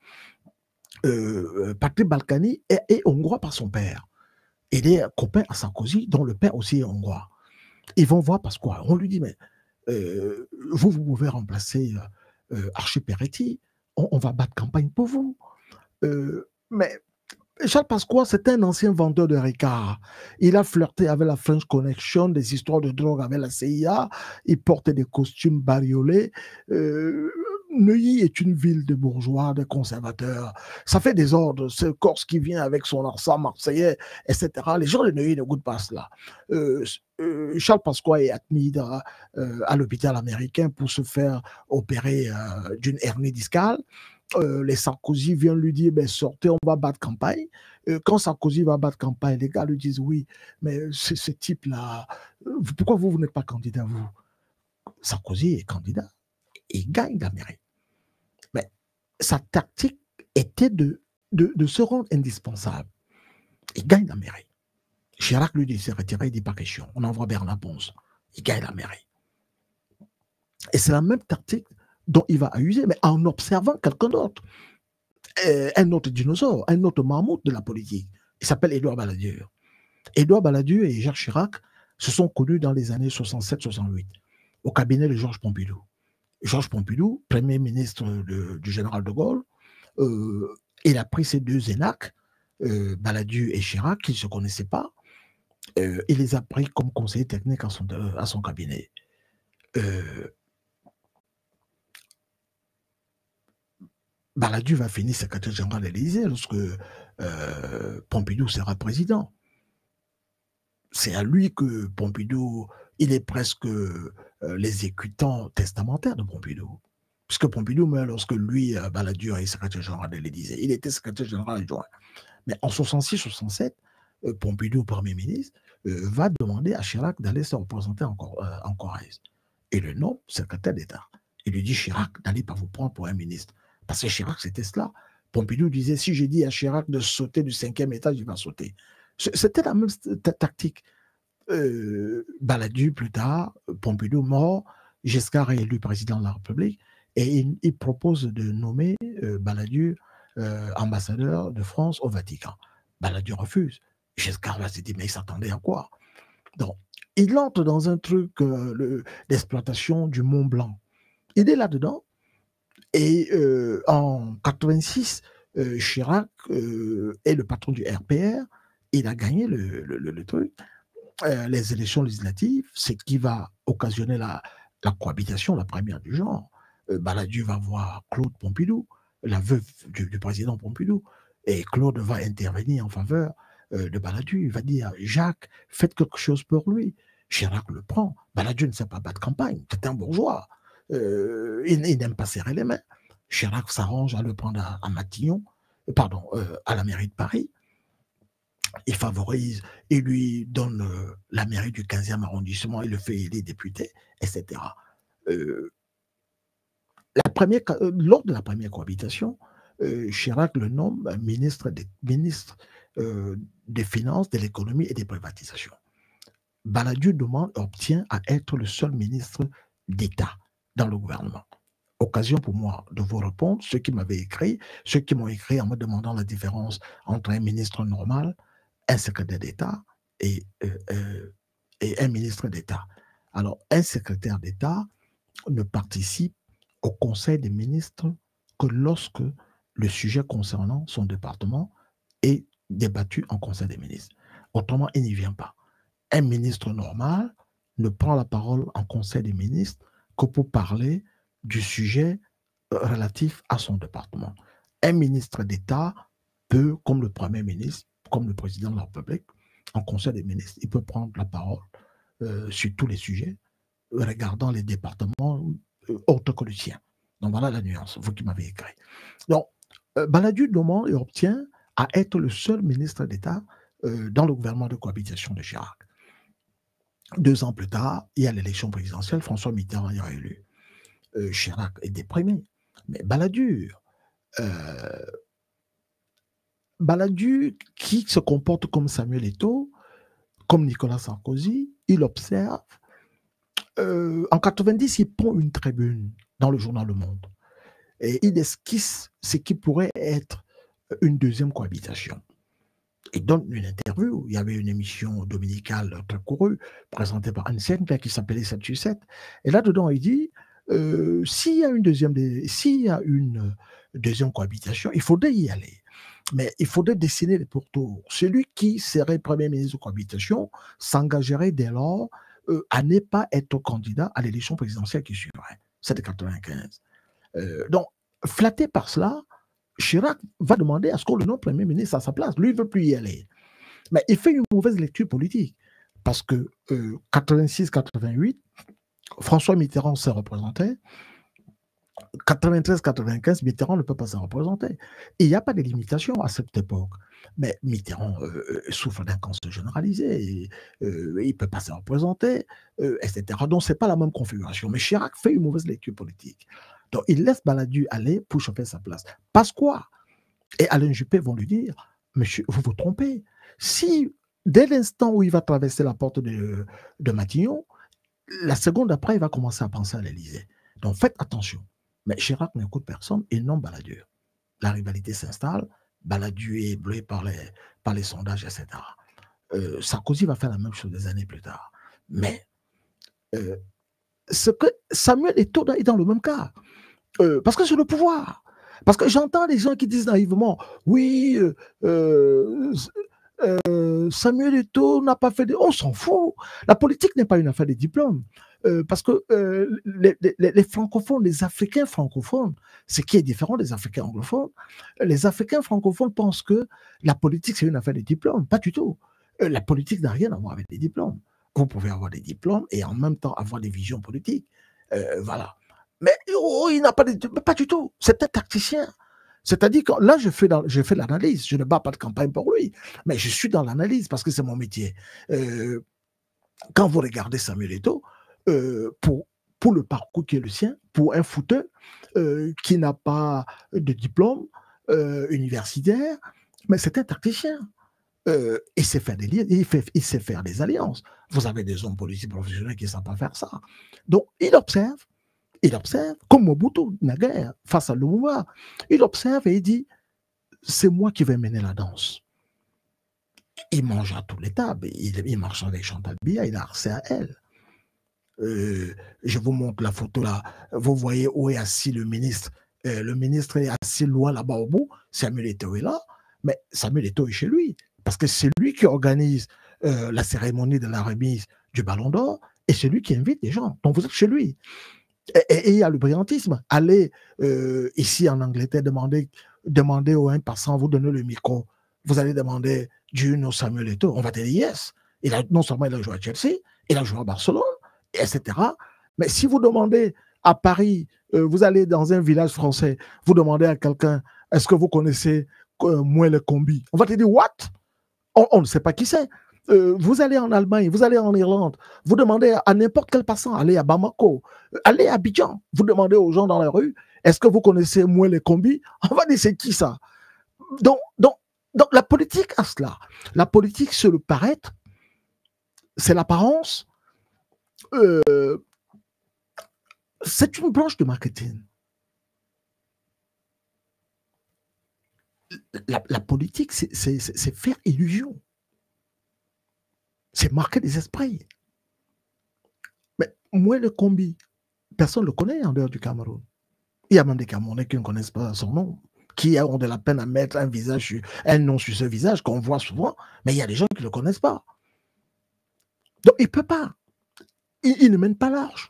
Euh, Patrick Balkany est, est hongrois par son père. Il est copain à Sarkozy, dont le père aussi est hongrois. Ils vont voir parce quoi. On lui dit, mais euh, vous, vous pouvez remplacer euh, Archer Peretti, on, on va battre campagne pour vous. Euh, mais Charles Pasqua, c'est un ancien vendeur de Ricard. Il a flirté avec la French Connection, des histoires de drogue avec la C I A. Il portait des costumes bariolés. Euh, Neuilly est une ville de bourgeois, de conservateurs. Ça fait des ordres. C'est Corse qui vient avec son accent marseillais, et cetera. Les gens de Neuilly ne goûtent pas cela. Euh, euh, Charles Pasqua est admis dans, euh, à l'hôpital américain pour se faire opérer euh, d'une hernie discale. Euh, les Sarkozy viennent lui dire, ben, sortez, on va battre campagne. Euh, quand Sarkozy va battre campagne, les gars lui disent, oui, mais ce, ce type-là, euh, pourquoi vous, vous n'êtes pas candidat, vous? Sarkozy est candidat, il gagne la mairie. Mais sa tactique était de, de, de se rendre indispensable. Il gagne la mairie. Chirac lui dit, il s'est retiré, il dit pas question. On envoie Bernard Ponce. Il gagne la mairie. Et c'est la même tactique dont il va user, mais en observant quelqu'un d'autre. Euh, un autre dinosaure, un autre mammouth de la politique. Il s'appelle Édouard Balladur. Édouard Balladur et Jacques Chirac se sont connus dans les années soixante-sept soixante-huit, au cabinet de Georges Pompidou. Georges Pompidou, premier ministre de, du général de Gaulle, euh, il a pris ces deux énacs, euh, Balladur et Chirac, qui ne se connaissaient pas, euh, il les a pris comme conseillers techniques à son, à son cabinet. Euh, Balladur va finir secrétaire général de l'Élysée lorsque euh, Pompidou sera président. C'est à lui que Pompidou, il est presque euh, l'exécutant testamentaire de Pompidou. Puisque Pompidou meurt lorsque lui, euh, Balladur, est secrétaire général de l'Élysée. Il était secrétaire général adjoint. Mais en soixante-six soixante-sept, euh, Pompidou, Premier ministre, euh, va demander à Chirac d'aller se représenter en, euh, en Corrèze. Et le nomme secrétaire d'État. Il lui dit, Chirac, n'allez pas vous prendre pour un ministre. Parce que Chirac, c'était cela. Pompidou disait, si j'ai dit à Chirac de sauter du cinquième étage, il va sauter. C'était la même tactique. Euh, Balladur, plus tard, Pompidou mort, Giscard est élu président de la République, et il, il propose de nommer euh, Balladur euh, ambassadeur de France au Vatican. Balladur refuse. Giscard va se dire, mais il s'attendait à quoi? Donc, il entre dans un truc euh, d'exploitation du Mont Blanc. Il est là-dedans. Et euh, en quatre-vingt-six, euh, Chirac euh, est le patron du R P R. Il a gagné le, le, le, le truc. Euh, les élections législatives, c'est qui va occasionner la, la cohabitation, la première du genre. Euh, Balladur va voir Claude Pompidou, la veuve du, du président Pompidou. Et Claude va intervenir en faveur euh, de Balladur. Il va dire, Jacques, faites quelque chose pour lui. Chirac le prend. Balladur ne sait pas battre campagne. C'est un bourgeois. Euh, il, il n'aime pas serrer les mains. Chirac s'arrange à le prendre à, à Matignon, pardon, euh, à la mairie de Paris. Il favorise, il lui donne euh, la mairie du quinzième arrondissement, il le fait élire député, et cetera. Euh, la première, euh, lors de la première cohabitation, euh, Chirac le nomme ministre des, ministre, euh, des Finances, de l'économie et des privatisations. Balladur demande et obtient à être le seul ministre d'État dans le gouvernement. Occasion pour moi de vous répondre, ceux qui m'avaient écrit, ceux qui m'ont écrit en me demandant la différence entre un ministre normal, un secrétaire d'État et, euh, euh, et un ministre d'État. Alors, un secrétaire d'État ne participe au Conseil des ministres que lorsque le sujet concernant son département est débattu en Conseil des ministres. Autrement, il n'y vient pas. Un ministre normal ne prend la parole en Conseil des ministres que pour parler du sujet relatif à son département. Un ministre d'État peut, comme le Premier ministre, comme le Président de la République, en Conseil des ministres, il peut prendre la parole euh, sur tous les sujets, regardant les départements euh, autres que le sien. Donc voilà la nuance, vous qui m'avez écrit. Donc, euh, Balladur demande et obtient à être le seul ministre d'État euh, dans le gouvernement de cohabitation de Chirac. Deux ans plus tard, il y a l'élection présidentielle, François Mitterrand est réélu. Euh, Chirac est déprimé. Mais Balladur, euh, Balladur, qui se comporte comme Samuel Eto'o, comme Nicolas Sarkozy, il observe. Euh, en quatre-vingt-dix, il prend une tribune dans le journal Le Monde et il esquisse ce qui pourrait être une deuxième cohabitation. Il donne une interview. Il y avait une émission dominicale très courue, présentée par Anne Sinclair, qui s'appelait sept sur sept. Et là-dedans, il dit euh, s'il y a une deuxième, s'il y a une deuxième cohabitation, il faudrait y aller. Mais il faudrait dessiner les pourtours. Celui qui serait Premier ministre de cohabitation s'engagerait dès lors euh, à ne pas être candidat à l'élection présidentielle qui suivrait. C'était quatre-vingt-quinze. Euh, donc, flatté par cela, Chirac va demander à ce qu'on le nomme Premier ministre à sa place. Lui, il ne veut plus y aller. Mais il fait une mauvaise lecture politique. Parce que euh, quatre-vingt-six quatre-vingt-huit, François Mitterrand s'est représenté. quatre-vingt-treize quatre-vingt-quinze, Mitterrand ne peut pas se représenter. Et il n'y a pas de limitation à cette époque. Mais Mitterrand euh, souffre d'un cancer généralisé, et, euh, il ne peut pas se représenter, euh, et cetera. Donc, ce n'est pas la même configuration. Mais Chirac fait une mauvaise lecture politique. Donc, il laisse Balladur aller pour choper sa place. Parce quoi? Et Alain Juppé vont lui dire, monsieur, vous vous trompez. Si, dès l'instant où il va traverser la porte de, de Matignon, la seconde après, il va commencer à penser à l'Élysée. Donc, faites attention. Mais Chirac n'écoute personne et non Balladur. La rivalité s'installe, Balladur est bleué par les, par les sondages, et cetera. Euh, Sarkozy va faire la même chose des années plus tard. Mais euh, ce que Samuel Eto'o est dans le même cas. Euh, parce que c'est le pouvoir. Parce que j'entends des gens qui disent naïvement, oui, euh, euh, euh, Samuel Eto'o n'a pas fait de... On s'en fout. La politique n'est pas une affaire de diplôme. Euh, parce que euh, les, les, les francophones, les Africains francophones, ce qui est différent des Africains anglophones, les Africains francophones pensent que la politique, c'est une affaire de diplôme. Pas du tout. Euh, la politique n'a rien à voir avec des diplômes. Vous pouvez avoir des diplômes et en même temps avoir des visions politiques. Euh, voilà. Mais oh, il n'a pas de... Pas du tout. C'est un tacticien. C'est-à-dire que là, je fais, dans, je fais l'analyse. Je ne bats pas de campagne pour lui. Mais je suis dans l'analyse parce que c'est mon métier. Euh, quand vous regardez Samuel Eto'o, euh, pour, pour le parcours qui est le sien, pour un footeur euh, qui n'a pas de diplôme euh, universitaire, mais c'est un tacticien. Euh, il, sait faire des liens, il, fait, il sait faire des alliances. Vous avez des hommes politiques professionnels qui ne savent pas faire ça. Donc, il observe. Il observe, comme Mobutu naguère, face à Lumumba, il observe et il dit, c'est moi qui vais mener la danse. Il mange à toutes les tables, il, il marche avec Chantal Biya, il a accès à elle. Euh, je vous montre la photo là, vous voyez où est assis le ministre. Euh, le ministre est assis loin là-bas au bout, Samuel Eto'o est là, mais Samuel Eto'o est chez lui, parce que c'est lui qui organise euh, la cérémonie de la remise du Ballon d'Or, et c'est lui qui invite les gens, donc vous êtes chez lui. Et il y a le brillantisme. Allez euh, ici en Angleterre, demander, demander au un passant, vous donnez le micro, vous allez demander Juno Samuel Eto'o, on va te dire yes. Il a, non seulement il a joué à Chelsea, il a joué à Barcelone, et cetera. Mais si vous demandez à Paris, euh, vous allez dans un village français, vous demandez à quelqu'un, est-ce que vous connaissez euh, Moué le Combi? On va te dire what? On, on ne sait pas qui c'est. Euh, vous allez en Allemagne, vous allez en Irlande, vous demandez à n'importe quel passant, allez à Bamako, allez à Abidjan, vous demandez aux gens dans la rue, est-ce que vous connaissez Mouele Kombi? On va dire, c'est qui ça? Donc, donc, donc, la politique a cela. La politique, c'est le paraître, c'est l'apparence, euh, c'est une branche de marketing. La, la politique, c'est faire illusion. C'est marquer des esprits. Mais moi, le combi, personne ne le connaît en dehors du Cameroun. Il y a même des Camerounais qui ne connaissent pas son nom, qui ont de la peine à mettre un visage, un nom sur ce visage qu'on voit souvent, mais il y a des gens qui ne le connaissent pas. Donc, il ne peut pas. Il, il ne mène pas large.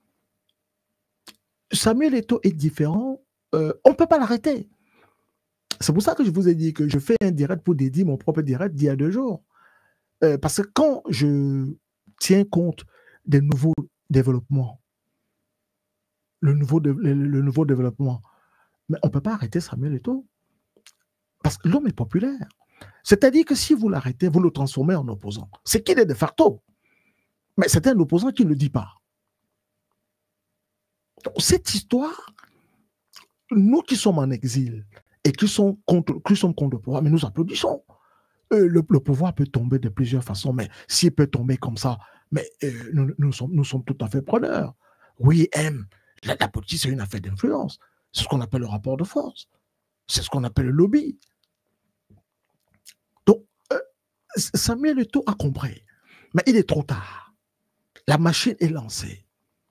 Samuel Eto'o est différent. Euh, on ne peut pas l'arrêter. C'est pour ça que je vous ai dit que je fais un direct pour dédier mon propre direct d'il y a deux jours. Euh, parce que quand je tiens compte des nouveaux développements, le nouveau, de, le, le nouveau développement, mais on ne peut pas arrêter Samuel Eto'o. Parce que l'homme est populaire. C'est-à-dire que si vous l'arrêtez, vous le transformez en opposant. C'est qu'il est de facto. Mais c'est un opposant qui ne le dit pas. Donc, cette histoire, nous qui sommes en exil et qui sommes contre, qui sommes contre le pouvoir, mais nous applaudissons. Euh, le, le pouvoir peut tomber de plusieurs façons, mais s'il peut tomber comme ça, mais euh, nous, nous, sommes, nous sommes tout à fait preneurs. Oui, M, la, la politique, c'est une affaire d'influence. C'est ce qu'on appelle le rapport de force. C'est ce qu'on appelle le lobby. Donc, euh, Samuel Eto'o a compris, mais il est trop tard. La machine est lancée.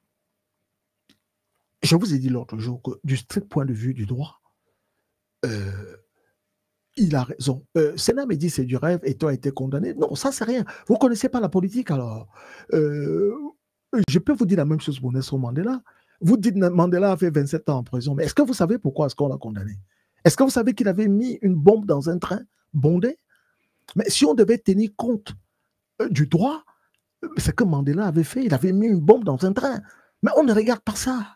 Je vous ai dit l'autre jour que du strict point de vue du droit, euh, il a raison. Euh, Sénat me dit c'est du rêve et toi a été condamné. Non, ça c'est rien. Vous ne connaissez pas la politique alors. Euh, je peux vous dire la même chose pour Nelson Mandela. Vous dites que Mandela a fait vingt-sept ans en prison, mais est-ce que vous savez pourquoi est-ce qu'on l'a condamné? Est-ce que vous savez qu'il avait mis une bombe dans un train bondé? Mais si on devait tenir compte euh, du droit, c'est que Mandela avait fait. Il avait mis une bombe dans un train. Mais on ne regarde pas ça.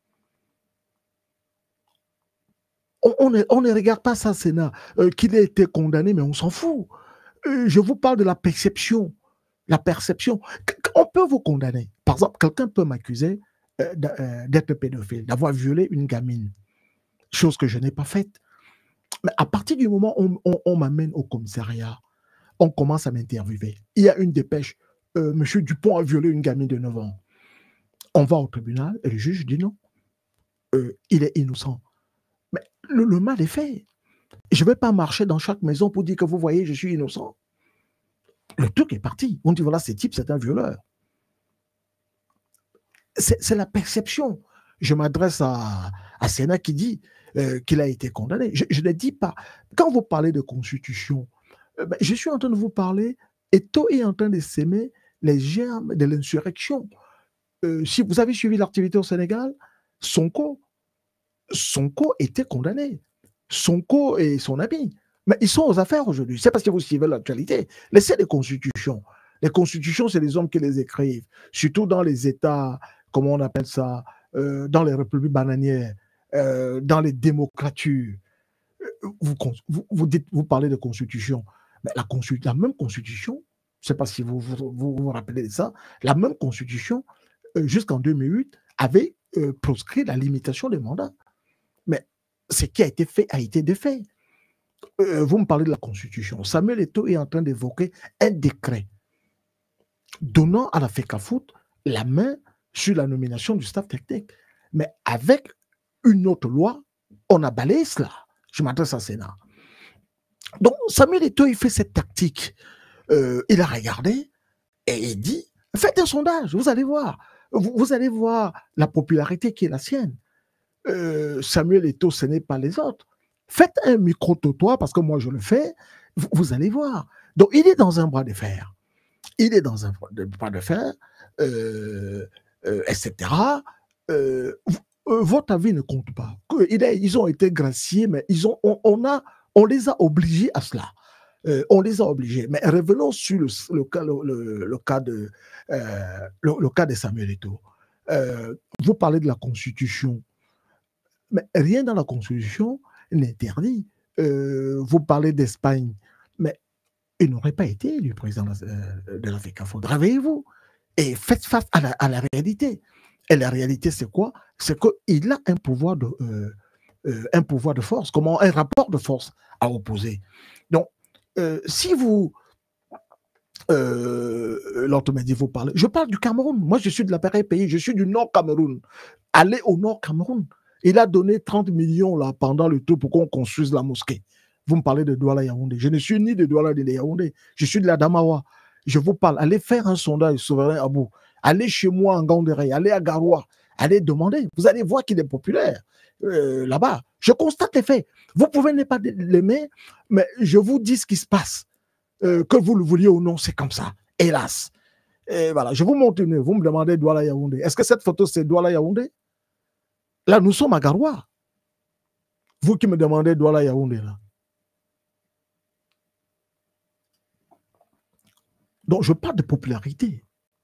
On, on, ne, on ne regarde pas ça, Sénat, euh, qu'il ait été condamné, mais on s'en fout. Euh, je vous parle de la perception. La perception. On peut vous condamner. Par exemple, quelqu'un peut m'accuser euh, d'être pédophile, d'avoir violé une gamine. Chose que je n'ai pas faite. Mais à partir du moment où on, on, on m'amène au commissariat, on commence à m'interviewer. Il y a une dépêche. Euh, Monsieur Dupont a violé une gamine de neuf ans. On va au tribunal et le juge dit non. Euh, il est innocent. Mais le, le mal est fait. Je ne vais pas marcher dans chaque maison pour dire que vous voyez, je suis innocent. Le truc est parti. On dit voilà, ce type, c'est un violeur. C'est la perception. Je m'adresse à, à Sénat qui dit euh, qu'il a été condamné. Je, je ne dis pas. Quand vous parlez de constitution, euh, ben, je suis en train de vous parler, Eto'o est en train de s'aimer les germes de l'insurrection. Euh, si vous avez suivi l'activité au Sénégal, Sonko, Sonko était condamné. Sonko et son ami. Mais ils sont aux affaires aujourd'hui. C'est parce que vous suivez l'actualité. Laissez les constitutions. Les constitutions, c'est les hommes qui les écrivent. Surtout dans les États, comment on appelle ça, euh, dans les républiques bananières, euh, dans les démocratures. Vous, vous, vous, dites, vous parlez de constitution. Mais la, la même constitution, je ne sais pas si vous vous, vous vous rappelez de ça, la même constitution, euh, jusqu'en deux mille huit, avait euh, proscrit la limitation des mandats. Mais ce qui a été fait a été défait. Euh, vous me parlez de la Constitution. Samuel Eto'o est en train d'évoquer un décret donnant à la FECAFOOT la main sur la nomination du staff technique. Mais avec une autre loi, on a balayé cela. Je m'adresse à Sénat. Donc, Samuel Eto'o, il fait cette tactique. Euh, il a regardé et il dit, faites un sondage, vous allez voir. Vous, vous allez voir la popularité qui est la sienne. Euh, Samuel Eto'o, ce n'est pas les autres. Faites un micro-trottoir, parce que moi je le fais, vous, vous allez voir. Donc il est dans un bras de fer. Il est dans un bras de fer, euh, euh, et cetera. Euh, euh, votre avis ne compte pas. Ils ont été graciés, mais ils ont, on, on, a, on les a obligés à cela. Euh, on les a obligés. Mais revenons sur le, le, cas, le, le, le, cas, de, euh, le, le cas de Samuel Eto'o. Euh, vous parlez de la Constitution. Mais rien dans la Constitution n'interdit. Euh, vous parlez d'Espagne, mais il n'aurait pas été élu président de la FECAFOOT. Réveillez-vous et faites face à la, à la réalité. Et la réalité, c'est quoi? C'est qu'il a un pouvoir de, euh, euh, un pouvoir de force, comment un rapport de force à opposer. Donc, euh, si vous... Euh, L'autre m'a dit, vous parlez. Je parle du Cameroun. Moi, je suis de l'appareil pays. Je suis du Nord Cameroun. Allez au Nord Cameroun. Il a donné trente millions là, pendant le tour pour qu'on construise la mosquée. Vous me parlez de Douala Yaoundé. Je ne suis ni de Douala ni de Yaoundé. Je suis de la Damawa. Je vous parle. Allez faire un sondage souverain à bout. Allez chez moi en Gandéré. Allez à Garoua. Allez demander. Vous allez voir qu'il est populaire euh, là-bas. Je constate les faits. Vous pouvez ne pas l'aimer, mais je vous dis ce qui se passe. Euh, que vous le vouliez ou non, c'est comme ça. Hélas. Et voilà. Je vous montre une. Vous me demandez Douala Yaoundé. Est-ce que cette photo, c'est Douala Yaoundé? Là, nous sommes à Garoua. Vous qui me demandez Douala Yaoundé, là. Donc, je parle de popularité.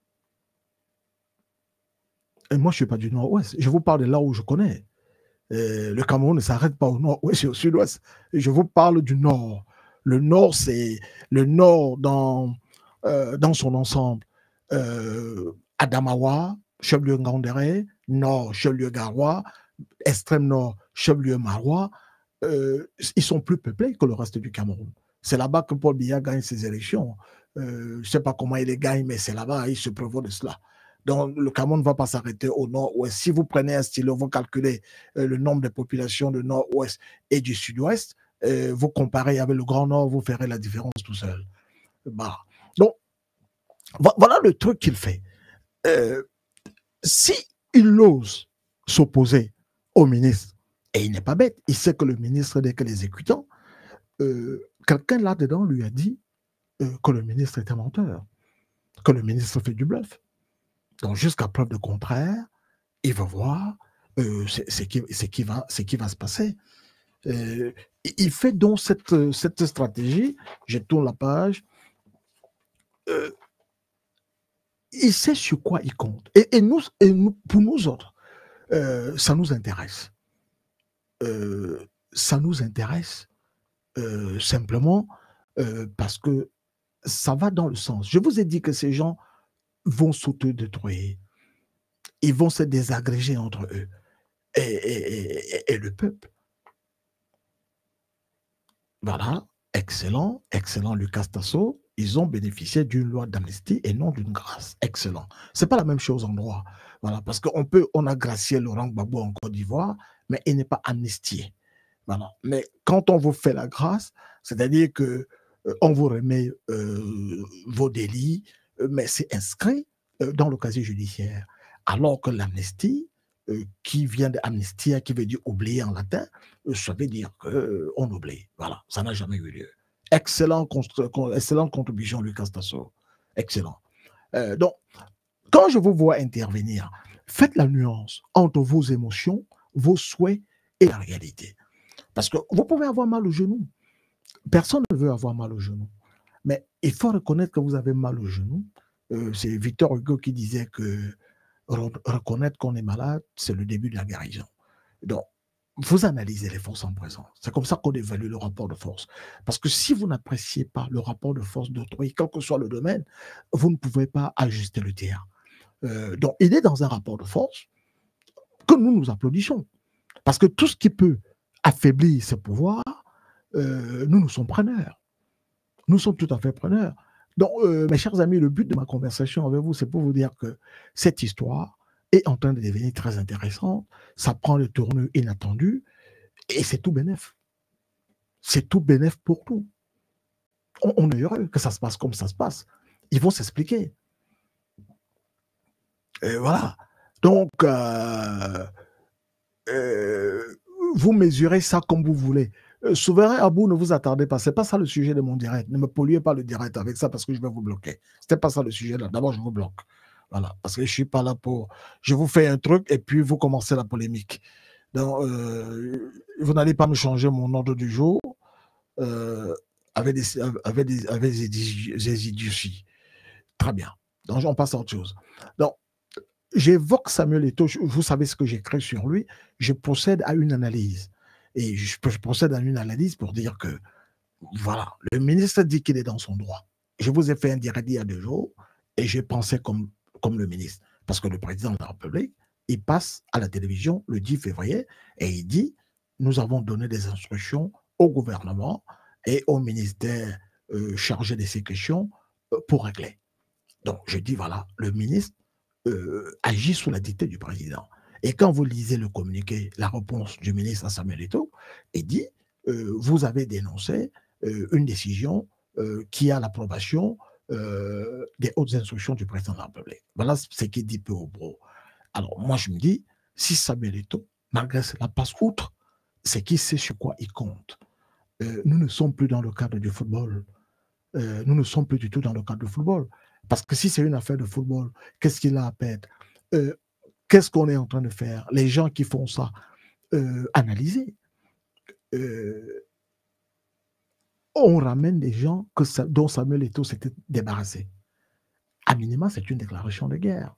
Et moi, je ne suis pas du nord-ouest. Je vous parle de là où je connais. Et le Cameroun ne s'arrête pas au nord-ouest et au sud-ouest. Je vous parle du nord. Le nord, c'est le nord dans, euh, dans son ensemble. Euh, Adamawa, chef-lieu Ngandéré, nord, chef-lieu Garoua, extrême nord, chef-lieu Marois. Euh, ils sont plus peuplés que le reste du Cameroun. C'est là-bas que Paul Biya gagne ses élections. Euh, je ne sais pas comment il les gagne, mais c'est là-bas, il se prévaut de cela. Donc, le Cameroun ne va pas s'arrêter au nord-ouest. Si vous prenez un stylo, vous calculez euh, le nombre de populations du nord-ouest et du sud-ouest, euh, vous comparez avec le Grand Nord, vous ferez la différence tout seul. Bah. Donc, voilà le truc qu'il fait. Euh, si il ose s'opposer au ministre, et il n'est pas bête, il sait que le ministre n'est que l'exécutant, euh, quelqu'un là-dedans lui a dit euh, que le ministre était menteur, que le ministre fait du bluff. Donc, jusqu'à preuve de contraire, il va voir euh, ce qui, qui, qui va se passer. Euh, il fait donc cette, cette stratégie, je tourne la page, euh, il sait sur quoi il compte. Et, et, nous, et nous, pour nous autres, euh, ça nous intéresse. Euh, ça nous intéresse euh, simplement euh, parce que ça va dans le sens. Je vous ai dit que ces gens vont s'autodétruire. Ils vont se désagréger entre eux et, et, et, et le peuple. Voilà, excellent, excellent Lucas Tasso. Ils ont bénéficié d'une loi d'amnistie et non d'une grâce. Excellent. Ce n'est pas la même chose en droit. Voilà, parce qu'on peut, on a gracié Laurent Gbagbo en Côte d'Ivoire, mais il n'est pas amnistié. Voilà. Mais quand on vous fait la grâce, c'est-à-dire que euh, on vous remet euh, vos délits, euh, mais c'est inscrit euh, dans le casier judiciaire. Alors que l'amnistie, euh, qui vient d'amnistia, qui veut dire oublier en latin, euh, ça veut dire qu'on euh, oublie. Voilà, ça n'a jamais eu lieu. Excellent, excellente contribution, Lucas Tasso. Excellent. Euh, donc, quand je vous vois intervenir, faites la nuance entre vos émotions, vos souhaits et la réalité. Parce que vous pouvez avoir mal au genou. Personne ne veut avoir mal au genou. Mais il faut reconnaître que vous avez mal au genou. Euh, c'est Victor Hugo qui disait que reconnaître qu'on est malade, c'est le début de la guérison. Donc, vous analysez les forces en présence. C'est comme ça qu'on évalue le rapport de force. Parce que si vous n'appréciez pas le rapport de force d'autrui, quel que soit le domaine, vous ne pouvez pas ajuster le tir. Euh, donc, il est dans un rapport de force que nous nous applaudissons. Parce que tout ce qui peut affaiblir ce pouvoir, euh, nous nous sommes preneurs. Nous sommes tout à fait preneurs. Donc, euh, mes chers amis, le but de ma conversation avec vous, c'est pour vous dire que cette histoire est en train de devenir très intéressante. Ça prend le tournure inattendu et c'est tout bénef. C'est tout bénef pour tout. On, on est heureux que ça se passe comme ça se passe. Ils vont s'expliquer. Et voilà. Donc, euh, euh, vous mesurez ça comme vous voulez. Euh, souverain Abou, ne vous attardez pas. Ce n'est pas ça le sujet de mon direct. Ne me polluez pas le direct avec ça parce que je vais vous bloquer. Ce n'était pas ça le sujet là. D'abord, je vous bloque. Voilà. Parce que je ne suis pas là pour... Je vous fais un truc et puis vous commencez la polémique. Donc, euh, vous n'allez pas me changer mon ordre du jour euh, avec des, avec des, avec des, des idioties. Très bien. Donc, on passe à autre chose. Donc, j'évoque Samuel Eto'o. Vous savez ce que j'écris sur lui. Je procède à une analyse. Et je, je procède à une analyse pour dire que Voilà, le ministre dit qu'il est dans son droit. Je vous ai fait un direct il y a deux jours et je pensais comme, comme le ministre. Parce que le président de la République, il passe à la télévision le dix février et il dit nous avons donné des instructions au gouvernement et au ministère euh, chargé de ces questions euh, pour régler. Donc, je dis voilà, le ministre euh, agit sous la dictée du président. Et quand vous lisez le communiqué, la réponse du ministre à Samuel Eto'o, il dit euh, vous avez dénoncé euh, une décision euh, qui a l'approbation euh, des hautes instructions du président de la République. Voilà ce qu'il dit peu au bro. Alors, moi, je me dis, si Samuel Eto'o, malgré cela, passe outre, c'est qu'il sait sur quoi il compte. Euh, nous ne sommes plus dans le cadre du football. Euh, nous ne sommes plus du tout dans le cadre du football. Parce que si c'est une affaire de football, qu'est-ce qu'il a à perdre? euh, Qu'est-ce qu'on est en train de faire? Les gens qui font ça, euh, analyser. Euh, on ramène des gens que ça, dont Samuel Eto'o s'était débarrassé. À minima, c'est une déclaration de guerre.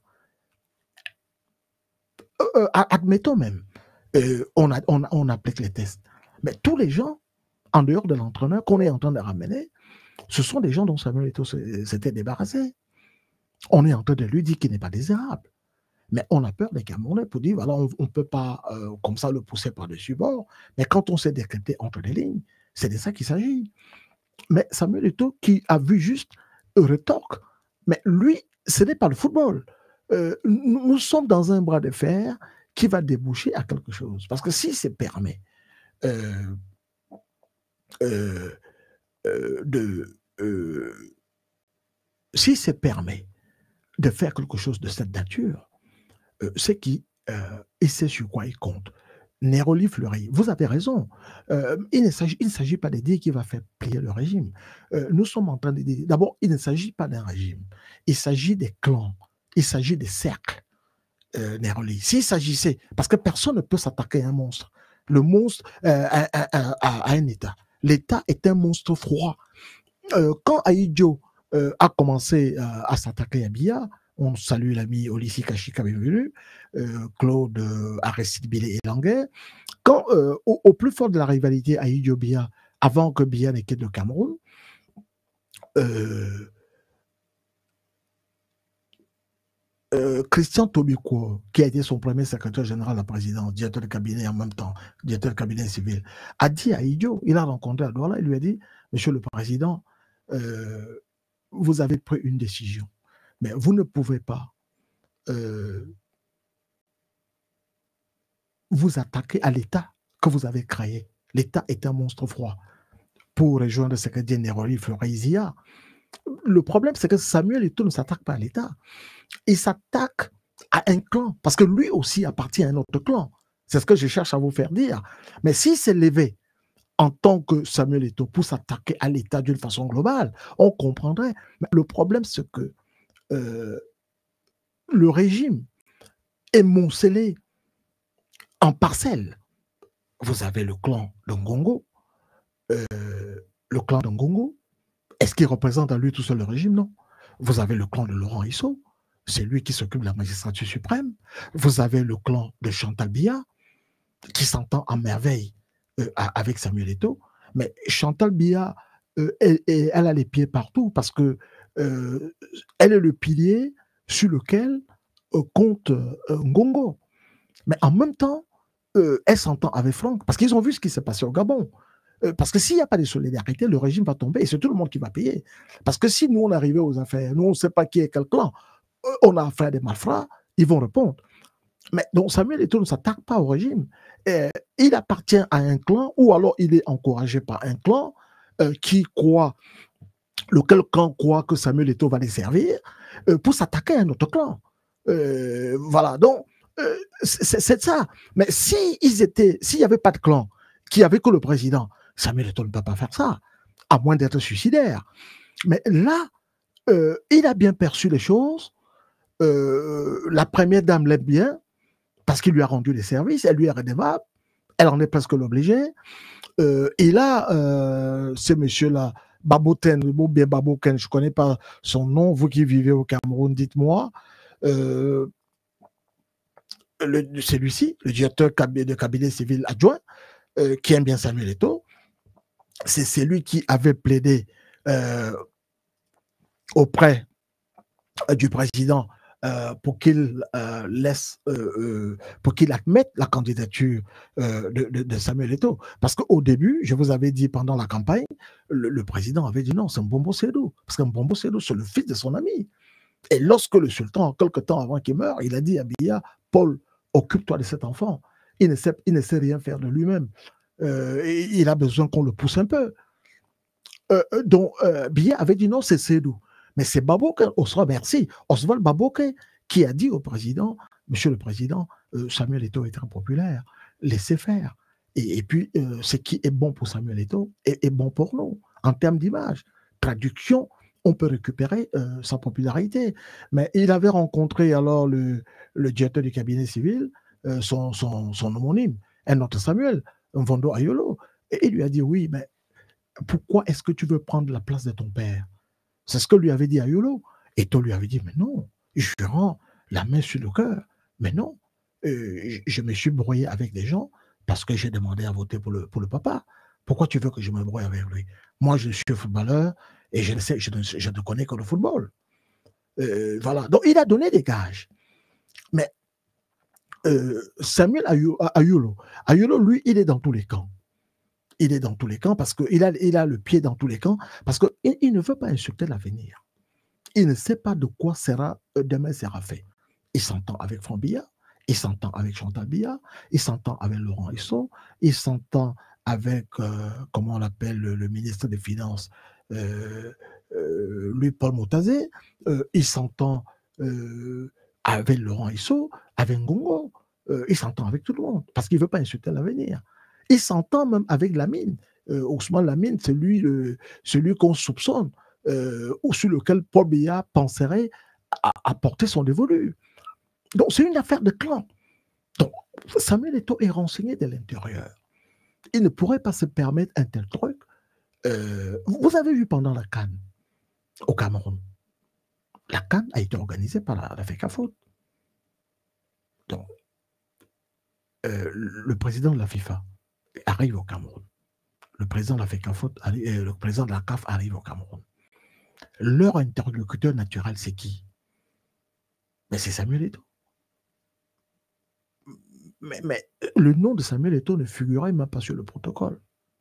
Euh, admettons même, euh, on, a, on, on applique les tests. Mais tous les gens, en dehors de l'entraîneur qu'on est en train de ramener, ce sont des gens dont Samuel Eto'o s'était débarrassé. On est en train de lui dire qu'il n'est pas désirable. Mais on a peur des Camerounais pour dire, voilà, on ne peut pas euh, comme ça le pousser par-dessus bord. Mais quand on s'est décrété entre les lignes, c'est de ça qu'il s'agit. Mais Samuel Eto'o, qui a vu juste rétorque, mais lui, ce n'est pas le football. Euh, nous, nous sommes dans un bras de fer qui va déboucher à quelque chose. Parce que si c'est permis euh, euh, euh, de... Euh, si c'est permis de faire quelque chose de cette nature, euh, c'est qui euh, et c'est sur quoi il compte. Neroli Fleury, vous avez raison. Euh, il ne s'agit pas de dire qu'il va faire plier le régime. Euh, nous sommes en train de dire, d'abord, il ne s'agit pas d'un régime. Il s'agit des clans, il s'agit des cercles. Euh, Neroli, s'il s'agissait, parce que personne ne peut s'attaquer à un monstre. Le monstre euh, a, a, a, a un État. L'État est un monstre froid. Euh, quand Aïdjo euh, a commencé euh, à s'attaquer à Biya, on salue l'ami Olissi Kachika, bienvenue, euh, Claude euh, Aristide Bilé et Languet. Quand, euh, au, au plus fort de la rivalité Aïdjo-Biya, avant que Biya ne quitte le Cameroun, euh, euh, Christian Tobiko, qui a été son premier secrétaire général à la présidence, directeur de cabinet en même temps, directeur de cabinet civil, a dit à Aïdjo, il a rencontré à Douala, il lui a dit, Monsieur le Président, euh, vous avez pris une décision, mais vous ne pouvez pas euh, vous attaquer à l'État que vous avez créé. L'État est un monstre froid. Pour rejoindre ce que dit Neroli Florizia, le problème, c'est que Samuel Eto'o ne s'attaque pas à l'État. Il s'attaque à un clan, parce que lui aussi appartient à un autre clan. C'est ce que je cherche à vous faire dire. Mais s'il s'est levé en tant que Samuel Eto'o pour s'attaquer à l'État d'une façon globale, on comprendrait. Mais le problème, c'est que euh, le régime est moncelé en parcelles. Vous avez le clan de Ngongo, euh, le clan de Ngongo. Est-ce qu'il représente à lui tout seul le régime? Non. Vous avez le clan de Laurent Issou, c'est lui qui s'occupe de la magistrature suprême. Vous avez le clan de Chantal Biya, qui s'entend à merveille euh, avec Samuel Eto'o. Mais Chantal Biya, euh, elle, elle a les pieds partout parce que euh, elle est le pilier sur lequel euh, compte euh, Ngongo. Mais en même temps, euh, elle s'entend avec Franck parce qu'ils ont vu ce qui s'est passé au Gabon. Euh, parce que s'il n'y a pas de solidarité, le régime va tomber et c'est tout le monde qui va payer. Parce que si nous, on arrivait aux affaires, nous, on ne sait pas qui est quel clan, euh, on a affaire à des malfrats, ils vont répondre. Mais donc Samuel Eto'o ne s'attaque pas au régime. Euh, il appartient à un clan ou alors il est encouragé par un clan euh, qui croit, lequel clan croit que Samuel Eto'o va les servir euh, pour s'attaquer à un autre clan. Euh, voilà, donc euh, c'est ça. Mais s'ils si étaient, s'il n'y avait pas de clan, qui avait que le président, Samuel Eto'o ne peut pas faire ça, à moins d'être suicidaire. Mais là, euh, il a bien perçu les choses. Euh, la première dame l'aime bien parce qu'il lui a rendu des services, elle lui est redevable, elle en est presque l'obligée. Euh, et là, euh, ce monsieur-là, Baboten, ou bien Baboken, je ne connais pas son nom, vous qui vivez au Cameroun, dites-moi, euh, celui-ci, le directeur de cabinet civil adjoint, euh, qui aime bien Samuel Eto'o, c'est celui qui avait plaidé euh, auprès du président euh, pour qu'il euh, laisse, euh, euh, pour qu'il admette la candidature euh, de, de, de Samuel Eto'o. Parce qu'au début, je vous avais dit pendant la campagne, le, le président avait dit non, c'est Mbombo Sédou. Parce que Mbombo Sédou, c'est le fils de son ami. Et lorsque le sultan, quelque temps avant qu'il meure, il a dit à Biya, Paul, occupe-toi de cet enfant. Il ne sait, il ne sait rien faire de lui-même. Euh, il a besoin qu'on le pousse un peu. Euh, donc, euh, Biya avait dit non, c'est Sédou. Mais c'est Baboke, Oswald, merci, Oswald Baboke, qui a dit au président, Monsieur le Président, euh, Samuel Eto'o est très populaire, laissez faire. Et, et puis, euh, ce qui est bon pour Samuel Eto'o est, est bon pour nous, en termes d'image. Traduction, on peut récupérer euh, sa popularité. Mais il avait rencontré alors le, le directeur du cabinet civil, euh, son, son, son homonyme, un autre Samuel, Mvondo Ayolo, et il lui a dit, oui, mais pourquoi est-ce que tu veux prendre la place de ton père? C'est ce que lui avait dit Ayolo. Et toi lui avait dit, mais non, je rends la main sur le cœur. Mais non, euh, je me suis brouillé avec des gens parce que j'ai demandé à voter pour le, pour le papa. Pourquoi tu veux que je me brouille avec lui? Moi, je suis footballeur et je ne, sais, je ne, je ne connais que le football. Euh, voilà. Donc, il a donné des gages. Mais euh, Samuel Ayolo, Ayolo, lui, il est dans tous les camps. Il est dans tous les camps parce qu'il a, il a le pied dans tous les camps parce qu'il il ne veut pas insulter l'avenir. Il ne sait pas de quoi sera, demain sera fait. Il s'entend avec Franck Biya, il s'entend avec Chantal Biya, il s'entend avec Laurent Hisso, il s'entend avec, euh, comment on l'appelle, le, le ministre des Finances, euh, euh, Louis-Paul Moutazé, euh, il s'entend euh, avec Laurent Hisso, avec Ngongo, euh, il s'entend avec tout le monde parce qu'il ne veut pas insulter l'avenir. Il s'entend même avec Lamine. Euh, Ousmane Lamine, c'est lui, le, celui qu'on soupçonne, euh, ou sur lequel Paul Biya penserait à, à porter son dévolu. Donc, c'est une affaire de clan. Donc, Samuel Eto'o est renseigné de l'intérieur. Il ne pourrait pas se permettre un tel truc. Euh, vous avez vu pendant la CAN au Cameroun, la CAN a été organisée par la, la FECAFOOT. Donc, euh, le président de la FIFA arrive au Cameroun. Le président de la FECAFOOT, le président de la C A F arrive au Cameroun. Leur interlocuteur naturel, c'est qui? Mais c'est Samuel Eto'o. Mais, mais le nom de Samuel Eto'o ne figurait même pas sur le protocole.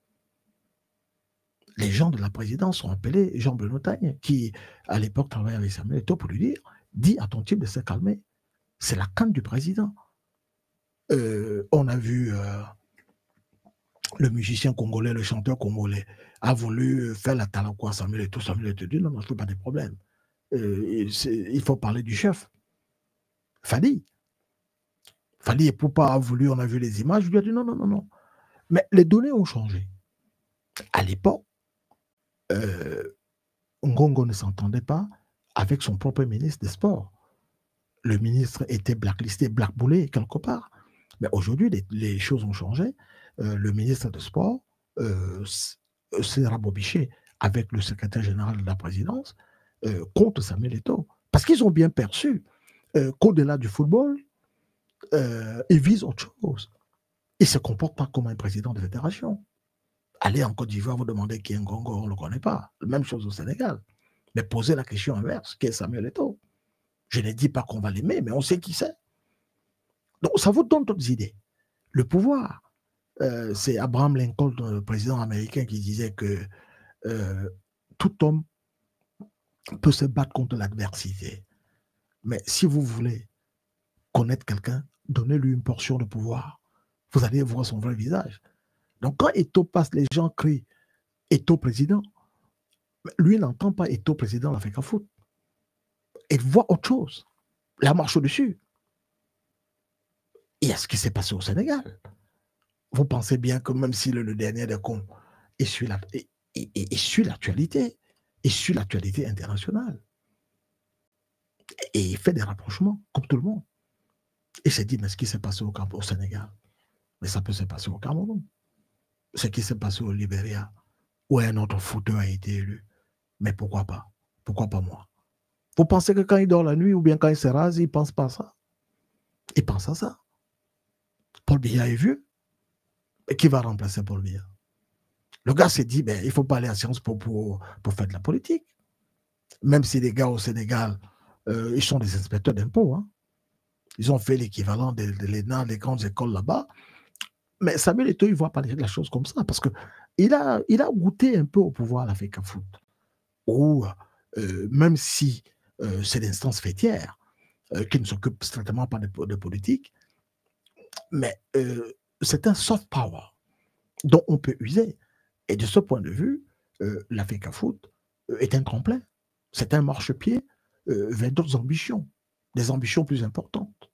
Les gens de la présidence ont appelé Jean Benotagne, qui à l'époque travaillait avec Samuel Eto'o, pour lui dire, dis à ton type de se calmer. C'est la canne du président. Euh, on a vu euh, le musicien congolais, le chanteur congolais, a voulu faire la talakwa à Samuel Eto'o. Samuel Eto'o dit, non, non, je ne fais pas de problème. Euh, il faut parler du chef. Fadi. Fadi Epoupa a voulu, on a vu les images, je lui ai dit non, non, non, non. Mais les données ont changé. À l'époque, euh, Ngongo ne s'entendait pas avec son propre ministre des Sports. Le ministre était blacklisté, blackboulé quelque part. Mais aujourd'hui, les, les choses ont changé. Euh, le ministre des Sports euh, s'est rabobiché avec le secrétaire général de la présidence euh, contre Samuel Eto'o. Parce qu'ils ont bien perçu euh, qu'au-delà du football, euh, ils visent autre chose. Ils ne se comportent pas comme un président de fédération. Allez en Côte d'Ivoire, vous demandez qui est Ngongo, on ne le connaît pas. Même chose au Sénégal. Mais posez la question inverse, qui est Samuel Eto'o? Je ne dis pas qu'on va l'aimer, mais on sait qui c'est. Donc ça vous donne d'autres idées. Le pouvoir, euh, c'est Abraham Lincoln, le président américain, qui disait que euh, tout homme peut se battre contre l'adversité. Mais si vous voulez connaître quelqu'un, donnez-lui une portion de pouvoir. Vous allez voir son vrai visage. Donc quand Eto'o passe, les gens crient Eto'o président. Lui n'entend pas Eto'o président de la FECAFOOT. Il voit autre chose. La marche au-dessus. Il y a ce qui s'est passé au Sénégal. Vous pensez bien que même si le, le dernier des cons est sur l'actualité, est sur l'actualité internationale, et il fait des rapprochements, comme tout le monde. Il s'est dit, mais ce qui s'est passé au, au Sénégal, mais ça peut se passer au Cameroun. Ce qui s'est passé au Libéria, où un autre footeur a été élu. Mais pourquoi pas? Pourquoi pas moi? Vous pensez que quand il dort la nuit ou bien quand il se rase, il ne pense pas à ça? Il pense à ça. Paul Biya est vieux. Et qui va remplacer Paul Biya? Le gars s'est dit, ben, il ne faut pas aller à Sciences Po pour, pour faire de la politique. Même si les gars au Sénégal, euh, ils sont des inspecteurs d'impôts. Hein. Ils ont fait l'équivalent de, de l'E N A, des grandes écoles là-bas. Mais Samuel Eto'o, il ne voit pas la chose comme ça, parce qu'il a, il a goûté un peu au pouvoir à la FECAFOOT, où euh, même si euh, c'est l'instance fêtière, euh, qui ne s'occupe strictement pas de, de politique, mais euh, c'est un soft power dont on peut user. Et de ce point de vue, euh, la FECAFOOT euh, est un tremplin. C'est un marchepied euh, vers d'autres ambitions, des ambitions plus importantes.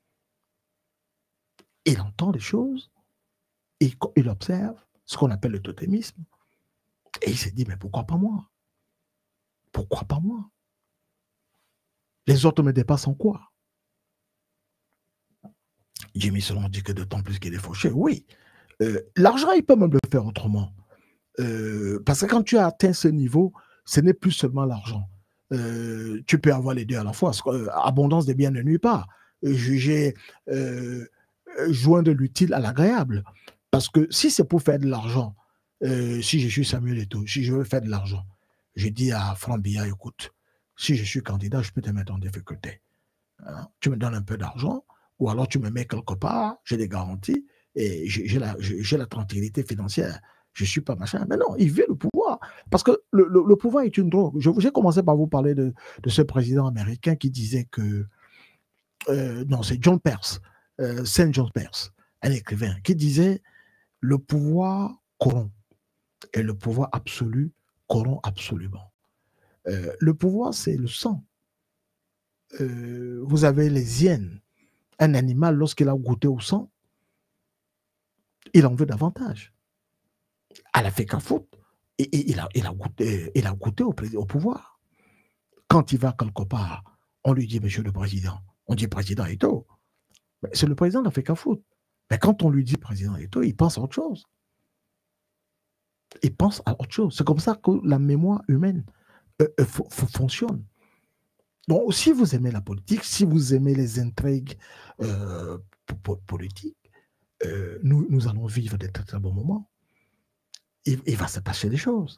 Il entend les choses, et il observe ce qu'on appelle le totémisme, et il s'est dit, mais pourquoi pas moi? Pourquoi pas moi? Les autres me dépassent en quoi? Jimmy Solon dit que d'autant plus qu'il est fauché. Oui, euh, l'argent, il peut même le faire autrement. Euh, parce que quand tu as atteint ce niveau, ce n'est plus seulement l'argent. Euh, tu peux avoir les deux à la fois. Euh, abondance des biens ne nuit pas. Euh, juger, euh, joindre l'utile à l'agréable. Parce que si c'est pour faire de l'argent, euh, si je suis Samuel Eto'o, si je veux faire de l'argent, je dis à Franck Biya, écoute, si je suis candidat, je peux te mettre en difficulté. Hein? Tu me donnes un peu d'argent, ou alors tu me mets quelque part, j'ai des garanties, et j'ai la, la tranquillité financière. Je ne suis pas machin. Mais non, il veut le pouvoir. Parce que le, le, le pouvoir est une drogue. J'ai commencé par vous parler de, de ce président américain qui disait que... Euh, non, c'est John Peirce, euh, Saint John Peirce, un écrivain, qui disait « Le pouvoir corrompt, et le pouvoir absolu corrompt absolument. Euh, » Le pouvoir, c'est le sang. Euh, vous avez les hyènes. Un animal, lorsqu'il a goûté au sang, il en veut davantage. À la FECAFOOT, et, et, il, a, il, a goûté, il a goûté au, au pouvoir. Quand il va quelque part, on lui dit, monsieur le président, on dit président Eto'o. C'est le président de la FECAFOOT. Mais quand on lui dit président Eto'o, il pense à autre chose. Il pense à autre chose. C'est comme ça que la mémoire humaine euh, euh, fonctionne. Donc, si vous aimez la politique, si vous aimez les intrigues euh, politiques, euh, nous, nous allons vivre des très, très bons moments. Il, il va se passer des choses.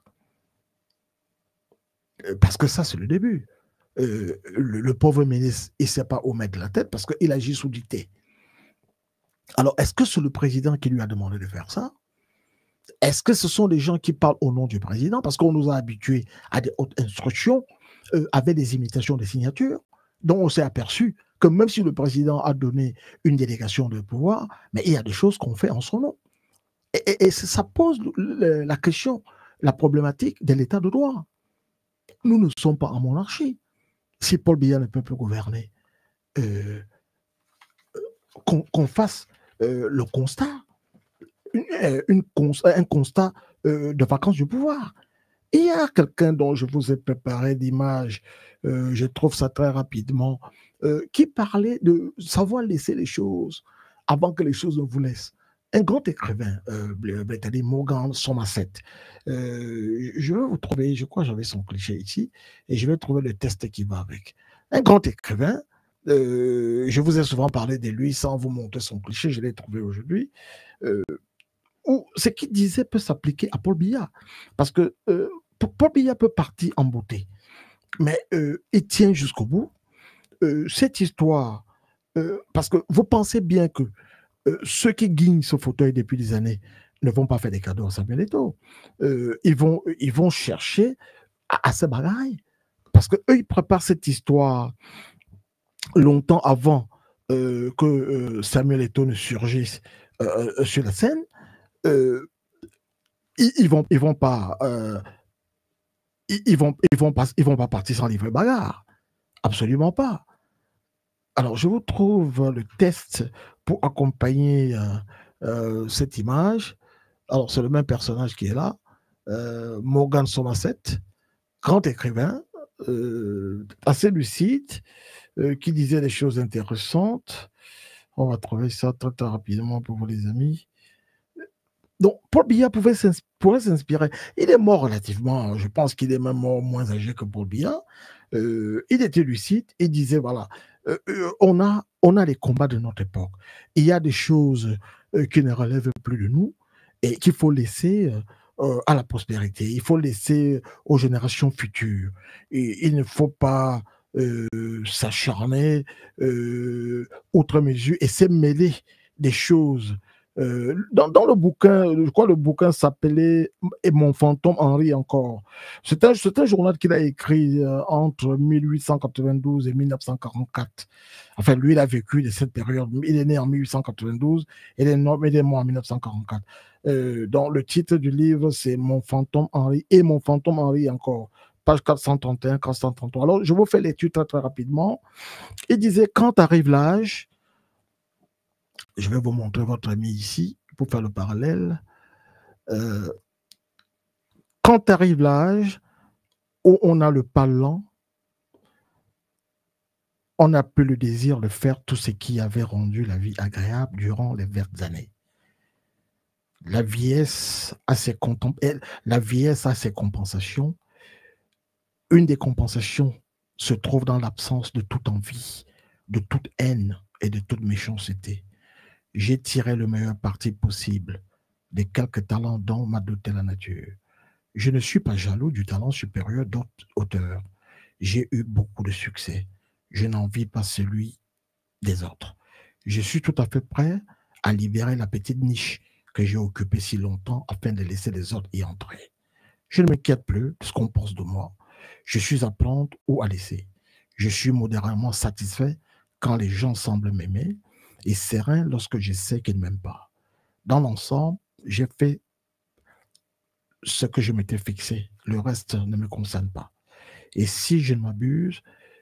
Parce que ça, c'est le début. Euh, le, le pauvre ministre, il ne sait pas où mettre la tête parce qu'il agit sous dictée. Alors, est-ce que c'est le président qui lui a demandé de faire ça? Est-ce que ce sont des gens qui parlent au nom du président? Parce qu'on nous a habitués à des hautes instructions euh, avec des imitations de signatures, dont on s'est aperçu que même si le président a donné une délégation de pouvoir, mais il y a des choses qu'on fait en son nom. Et, et, et ça pose le, la question, la problématique de l'état de droit. Nous ne sommes pas en monarchie. Si Paul Biya ne peut plus gouverner, euh, qu'on qu'on fasse euh, le constat, une, une, un constat euh, de vacances du pouvoir. Il y a quelqu'un dont je vous ai préparé l'image, euh, je trouve ça très rapidement, euh, qui parlait de savoir laisser les choses avant que les choses ne vous laissent. Un grand écrivain, euh, britannique, Morgan Somerset. Euh, je vais vous trouver, je crois que j'avais son cliché ici, et je vais trouver le test qui va avec. Un grand écrivain, euh, je vous ai souvent parlé de lui sans vous montrer son cliché, je l'ai trouvé aujourd'hui, euh, où ce qu'il disait peut s'appliquer à Paul Biya. Parce que euh, Paul Biya peut partir en beauté, mais euh, il tient jusqu'au bout. Euh, cette histoire, euh, parce que vous pensez bien que Euh, ceux qui guignent ce fauteuil depuis des années ne vont pas faire des cadeaux à Samuel Eto'o. Euh, ils, vont, ils vont chercher à, à se bagailler. Parce qu'eux, ils préparent cette histoire longtemps avant euh, que euh, Samuel Eto'o ne surgisse euh, euh, sur la scène. Euh, ils, ils, vont, ils vont pas... Euh, ils, ils, vont, ils, vont pas, ils vont pas partir sans livrer bagarre. Absolument pas. Alors, je vous trouve le test pour accompagner euh, euh, cette image. Alors, c'est le même personnage qui est là, euh, Morgan Somerset, grand écrivain, euh, assez lucide, euh, qui disait des choses intéressantes. On va trouver ça très, très rapidement pour vous, les amis. Donc, Paul Biya pouvait pourrait s'inspirer. Il est mort relativement, je pense qu'il est même mort moins âgé que Paul Biya. Euh, il était lucide, il disait, voilà, euh, euh, on, a, on a les combats de notre époque. Il y a des choses euh, qui ne relèvent plus de nous et qu'il faut laisser euh, euh, à la prospérité. Il faut laisser aux générations futures. Et il ne faut pas euh, s'acharner euh, outre mesure et se mêler des choses. Euh, dans, dans le bouquin, je crois que le bouquin s'appelait Et mon fantôme Henri encore. C'est un, c'est un journal qu'il a écrit euh, entre mille huit cent quatre-vingt-douze et mille neuf cent quarante-quatre. Enfin, lui, il a vécu de cette période. Il est né en mille huit cent quatre-vingt-douze et il est mort, il est mort en mille neuf cent quarante-quatre. Euh, donc, le titre du livre, c'est Mon fantôme Henri et mon fantôme Henri encore. Page quatre cent trente et un, quatre cent trente-trois. Alors, je vous fais l'étude très, très rapidement. Il disait, quand arrive l'âge, je vais vous montrer votre ami ici pour faire le parallèle. Euh, quand arrive l'âge où on a le pas lent, on n'a plus le désir de faire tout ce qui avait rendu la vie agréable durant les vertes années. La vieillesse a ses, la vieillesse a ses compensations. Une des compensations se trouve dans l'absence de toute envie, de toute haine et de toute méchanceté. J'ai tiré le meilleur parti possible des quelques talents dont m'a doté la nature. Je ne suis pas jaloux du talent supérieur d'autres auteurs. J'ai eu beaucoup de succès. Je n'envie pas celui des autres. Je suis tout à fait prêt à libérer la petite niche que j'ai occupée si longtemps afin de laisser les autres y entrer. Je ne m'inquiète plus de ce qu'on pense de moi. Je suis à prendre ou à laisser. Je suis modérément satisfait quand les gens semblent m'aimer et serein lorsque je sais qu'ils ne m'aiment pas. Dans l'ensemble, j'ai fait ce que je m'étais fixé. Le reste ne me concerne pas. Et si je ne m'abuse,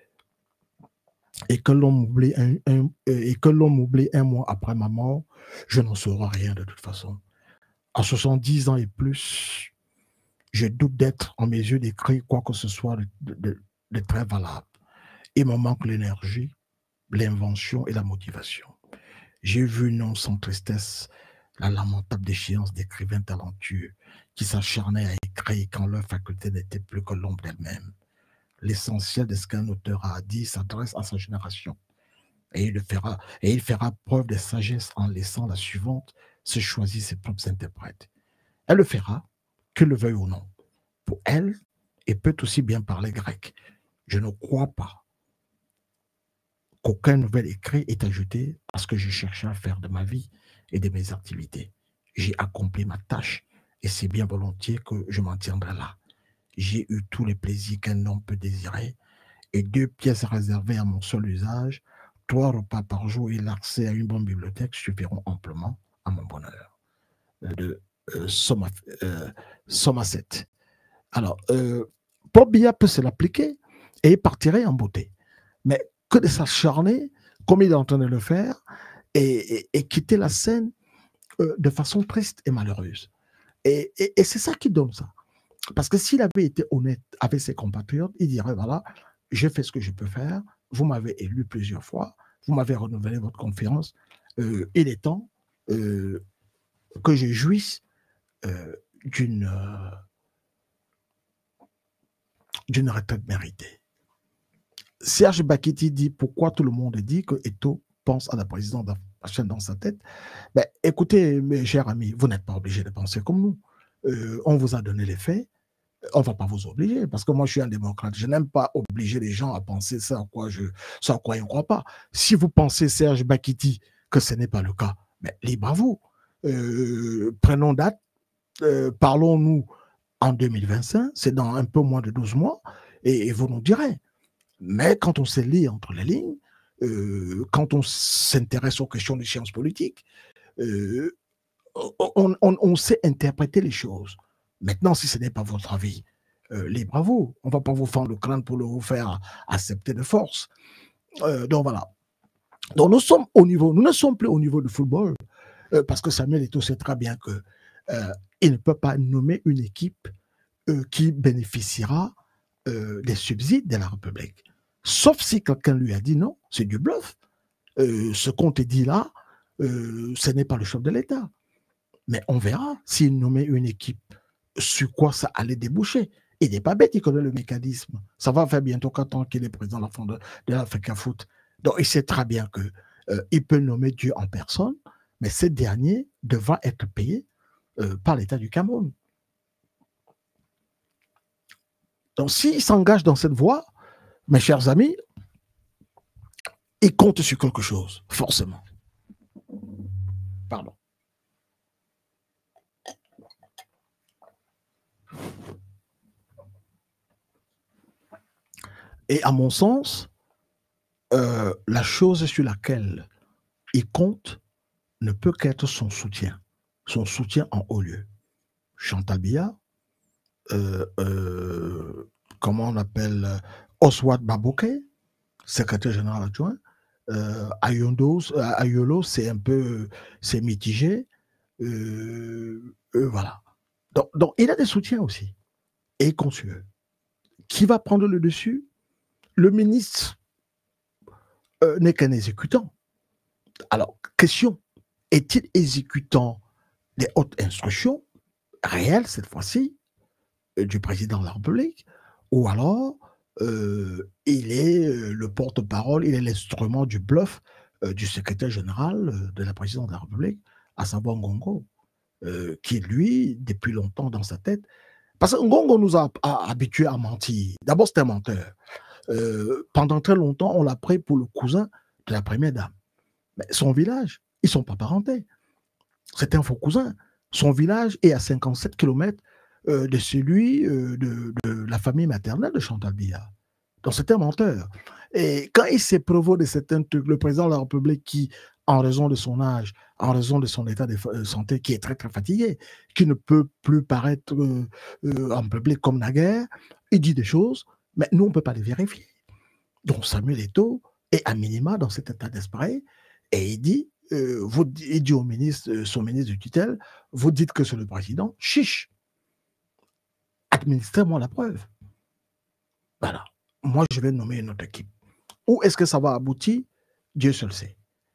et que l'on m'oublie un, un, et que l'on m'oublie un mois après ma mort, je n'en saurai rien de toute façon. À soixante-dix ans et plus, je doute d'être en mesure d'écrire quoi que ce soit de, de, de très valable. Il me manque l'énergie, l'invention et la motivation. J'ai vu, non sans tristesse, la lamentable déchéance d'écrivains talentueux qui s'acharnaient à écrire quand leur faculté n'était plus que l'ombre d'elle-même. L'essentiel de ce qu'un auteur a dit s'adresse à sa génération. Et il, fera, et il fera preuve de sagesse en laissant la suivante se choisir ses propres interprètes. Elle le fera, qu'il le veuille ou non. Pour elle, elle peut aussi bien parler grec. Je ne crois pas qu'aucun nouvel écrit est ajouté à ce que je cherchais à faire de ma vie et de mes activités. J'ai accompli ma tâche et c'est bien volontiers que je m'en tiendrai là. J'ai eu tous les plaisirs qu'un homme peut désirer et deux pièces réservées à mon seul usage, trois repas par jour et l'accès à une bonne bibliothèque suffiront amplement à mon bonheur. De euh, Somerset. Alors, euh, Paul Biya peut se l'appliquer et il partirait en beauté. Mais que de s'acharner, comme il est en train de le faire, et, et, et quitter la scène euh, de façon triste et malheureuse. Et, et, et c'est ça qui donne ça. Parce que s'il avait été honnête avec ses compatriotes, il dirait, voilà, j'ai fait ce que je peux faire, vous m'avez élu plusieurs fois, vous m'avez renouvelé votre confiance, euh, il est temps euh, que je jouisse euh, d'une euh, d'une retraite méritée. Serge Bakiti dit pourquoi tout le monde dit que Eto'o pense à la présidence de la chaîne dans sa tête. Ben, écoutez, mes chers amis, vous n'êtes pas obligés de penser comme nous. Euh, on vous a donné les faits. On ne va pas vous obliger, parce que moi, je suis un démocrate. Je n'aime pas obliger les gens à penser ça à quoi, je, ça à quoi ils ne croient pas. Si vous pensez, Serge Bakiti, que ce n'est pas le cas, mais libre à vous. Euh, prenons date, euh, parlons-nous en deux mille vingt-cinq, c'est dans un peu moins de douze mois, et, et vous nous direz. Mais quand on se lit entre les lignes, euh, quand on s'intéresse aux questions des sciences politiques, euh, on, on, on sait interpréter les choses. Maintenant, si ce n'est pas votre avis, euh, libre à vous. On ne va pas vous fendre le crâne pour le vous faire accepter de force. Euh, donc voilà. Donc nous sommes au niveau, nous ne sommes plus au niveau du football, euh, parce que Samuel Eto'o sait très bien que euh, il ne peut pas nommer une équipe euh, qui bénéficiera euh, des subsides de la République. Sauf si quelqu'un lui a dit non, c'est du bluff. Euh, ce qu'on te dit là, euh, ce n'est pas le chef de l'État. Mais on verra s'il nommait une équipe, sur quoi ça allait déboucher. Il n'est pas bête, il connaît le mécanisme. Ça va faire bientôt quatre ans qu'il est président de la Fond de, de l'Africa Foot. Donc il sait très bien qu'il euh, peut nommer Dieu en personne, mais ce dernier devra être payé euh, par l'État du Cameroun. Donc, s'il s'engage dans cette voie, mes chers amis, il compte sur quelque chose, forcément. Pardon. Et à mon sens, euh, la chose sur laquelle il compte ne peut qu'être son soutien, son soutien en haut lieu. Chantal Biya, euh, euh, comment on appelle, euh, Oswald Baboke, secrétaire général adjoint, euh, Ayondo, euh, Ayolo, c'est un peu, c'est mitigé, euh, euh, voilà. Donc, donc, il a des soutiens aussi, et conçu. Qui va prendre le dessus? Le ministre euh, n'est qu'un exécutant. Alors, question, est-il exécutant des hautes instructions réelles, cette fois-ci, euh, du président de la République, ou alors euh, il est euh, le porte-parole, il est l'instrument du bluff euh, du secrétaire général euh, de la présidence de la République, à savoir Ngongo, euh, qui, lui, depuis longtemps dans sa tête, parce que Ngongo nous a, a habitués à mentir. D'abord, c'était un menteur. Euh, pendant très longtemps, on l'a pris pour le cousin de la première dame. Mais son village, ils ne sont pas parentés. C'est un faux cousin. Son village est à cinquante-sept kilomètres euh, de celui euh, de, de la famille maternelle de Chantal Biya. Donc c'est un menteur. Et quand il s'éprouve de certains trucs, le président de la République qui, en raison de son âge, en raison de son état de santé, qui est très très fatigué, qui ne peut plus paraître euh, euh, en public comme naguère, il dit des choses, mais nous on ne peut pas les vérifier. Donc Samuel Eto'o est à minima dans cet état d'esprit et il dit, euh, vous, il dit au ministre, euh, son ministre de tutelle, vous dites que c'est le président, chiche, administrez-moi la preuve. Voilà. Moi, je vais nommer une autre équipe. Où est-ce que ça va aboutir? Dieu seul sait.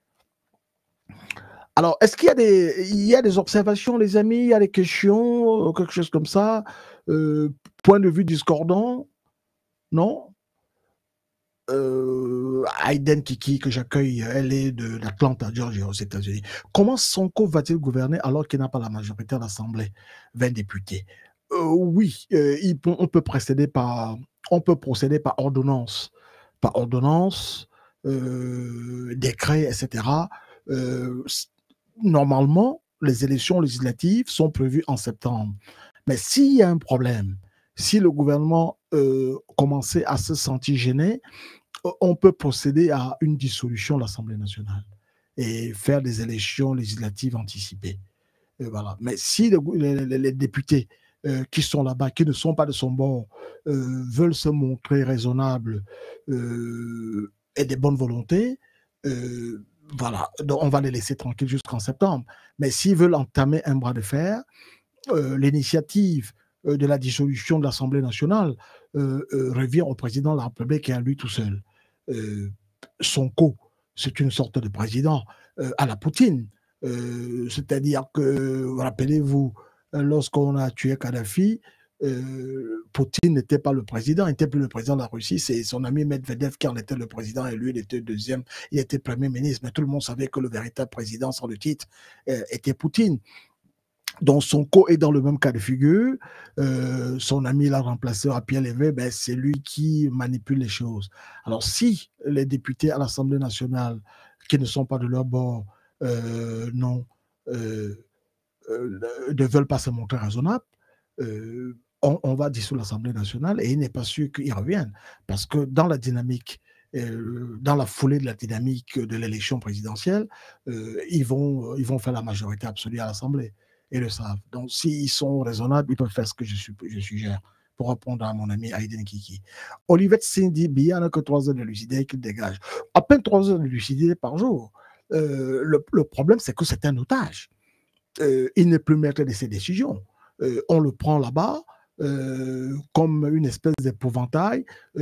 Alors, est-ce qu'il y a des, il y a des observations, les amis? Il y a des questions, quelque chose comme ça? euh, Point de vue discordant? Non? euh, Aiden Kiki, que j'accueille, elle est de l'Atlanta, Georgia, aux États-Unis. Comment Sonko va-t-il gouverner alors qu'il n'a pas la majorité à l'Assemblée? vingt députés. Euh, oui, euh, il, on peut procéder par, on peut procéder par ordonnance, par ordonnance, euh, décret, et cetera. Euh, normalement, les élections législatives sont prévues en septembre. Mais s'il y a un problème, si le gouvernement euh, commençait à se sentir gêné, on peut procéder à une dissolution de l'Assemblée nationale et faire des élections législatives anticipées. Et voilà. Mais si les, les, les députés euh, qui sont là-bas, qui ne sont pas de son bord, euh, veulent se montrer raisonnables euh, et de bonne volonté, euh, voilà, donc on va les laisser tranquilles jusqu'en septembre. Mais s'ils veulent entamer un bras de fer, euh, l'initiative euh, de la dissolution de l'Assemblée nationale euh, euh, revient au président de la République et à lui tout seul. Euh, Sonko, c'est une sorte de président euh, à la Poutine. Euh, C'est-à-dire que, rappelez-vous, lorsqu'on a tué Kadhafi, euh, Poutine n'était pas le président, il n'était plus le président de la Russie, c'est son ami Medvedev qui en était le président et lui, il était deuxième, il était premier ministre, mais tout le monde savait que le véritable président sans le titre euh, était Poutine. Donc Sonko est dans le même cas de figure. Euh, son ami l'a remplacé à pied levé, ben, c'est lui qui manipule les choses. Alors si les députés à l'Assemblée nationale qui ne sont pas de leur bord euh, non, euh, euh, ne veulent pas se montrer raisonnables, euh, on, on va dissoudre l'Assemblée nationale et il n'est pas sûr qu'ils reviennent. Parce que dans la dynamique, euh, dans la foulée de la dynamique de l'élection présidentielle, euh, ils, vont, ils vont faire la majorité absolue à l'Assemblée. Et le savent. Donc, s'ils sont raisonnables, ils peuvent faire ce que je, je suggère, pour répondre à mon ami Aiden Kiki. Olivier Cindy, Biya n'a que trois heures de lucidité qu'il dégage. À peine trois heures de lucidité par jour. Euh, le, le problème, c'est que c'est un otage. Euh, il n'est plus maître de ses décisions. Euh, on le prend là-bas euh, comme une espèce d'épouvantail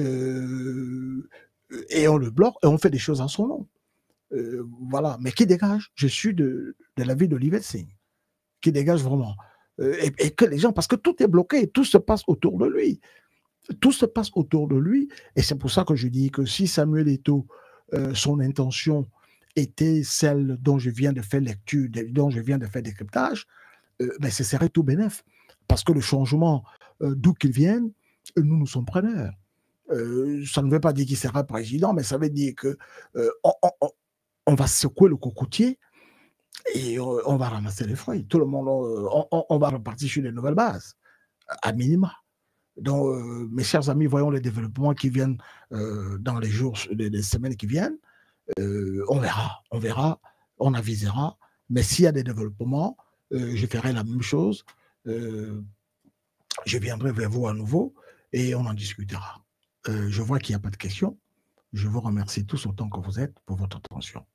euh, et on le bloque et on fait des choses en son nom. Euh, voilà. Mais qui dégage? Je suis de, de l'avis d'Olivier Singh, qui dégage vraiment. Euh, et, et que les gens, parce que tout est bloqué, tout se passe autour de lui. Tout se passe autour de lui. Et c'est pour ça que je dis que si Samuel Eto'o, euh, son intention était celle dont je viens de faire lecture, dont je viens de faire décryptage, euh, ben ce serait tout bénef. Parce que le changement, euh, d'où qu'il vienne, nous, nous sommes preneurs. Euh, ça ne veut pas dire qu'il sera président, mais ça veut dire que euh, on, on, on va secouer le cocotier et on, on va ramasser les fruits. Tout le monde, on, on, on va repartir sur de nouvelles bases, à minima. Donc, euh, mes chers amis, voyons les développements qui viennent euh, dans les jours, les, les semaines qui viennent. Euh, on verra, on verra, on avisera. Mais s'il y a des développements, euh, je ferai la même chose. Euh, je viendrai vers vous à nouveau et on en discutera. Euh, je vois qu'il n'y a pas de questions. Je vous remercie tous autant que vous êtes pour votre attention.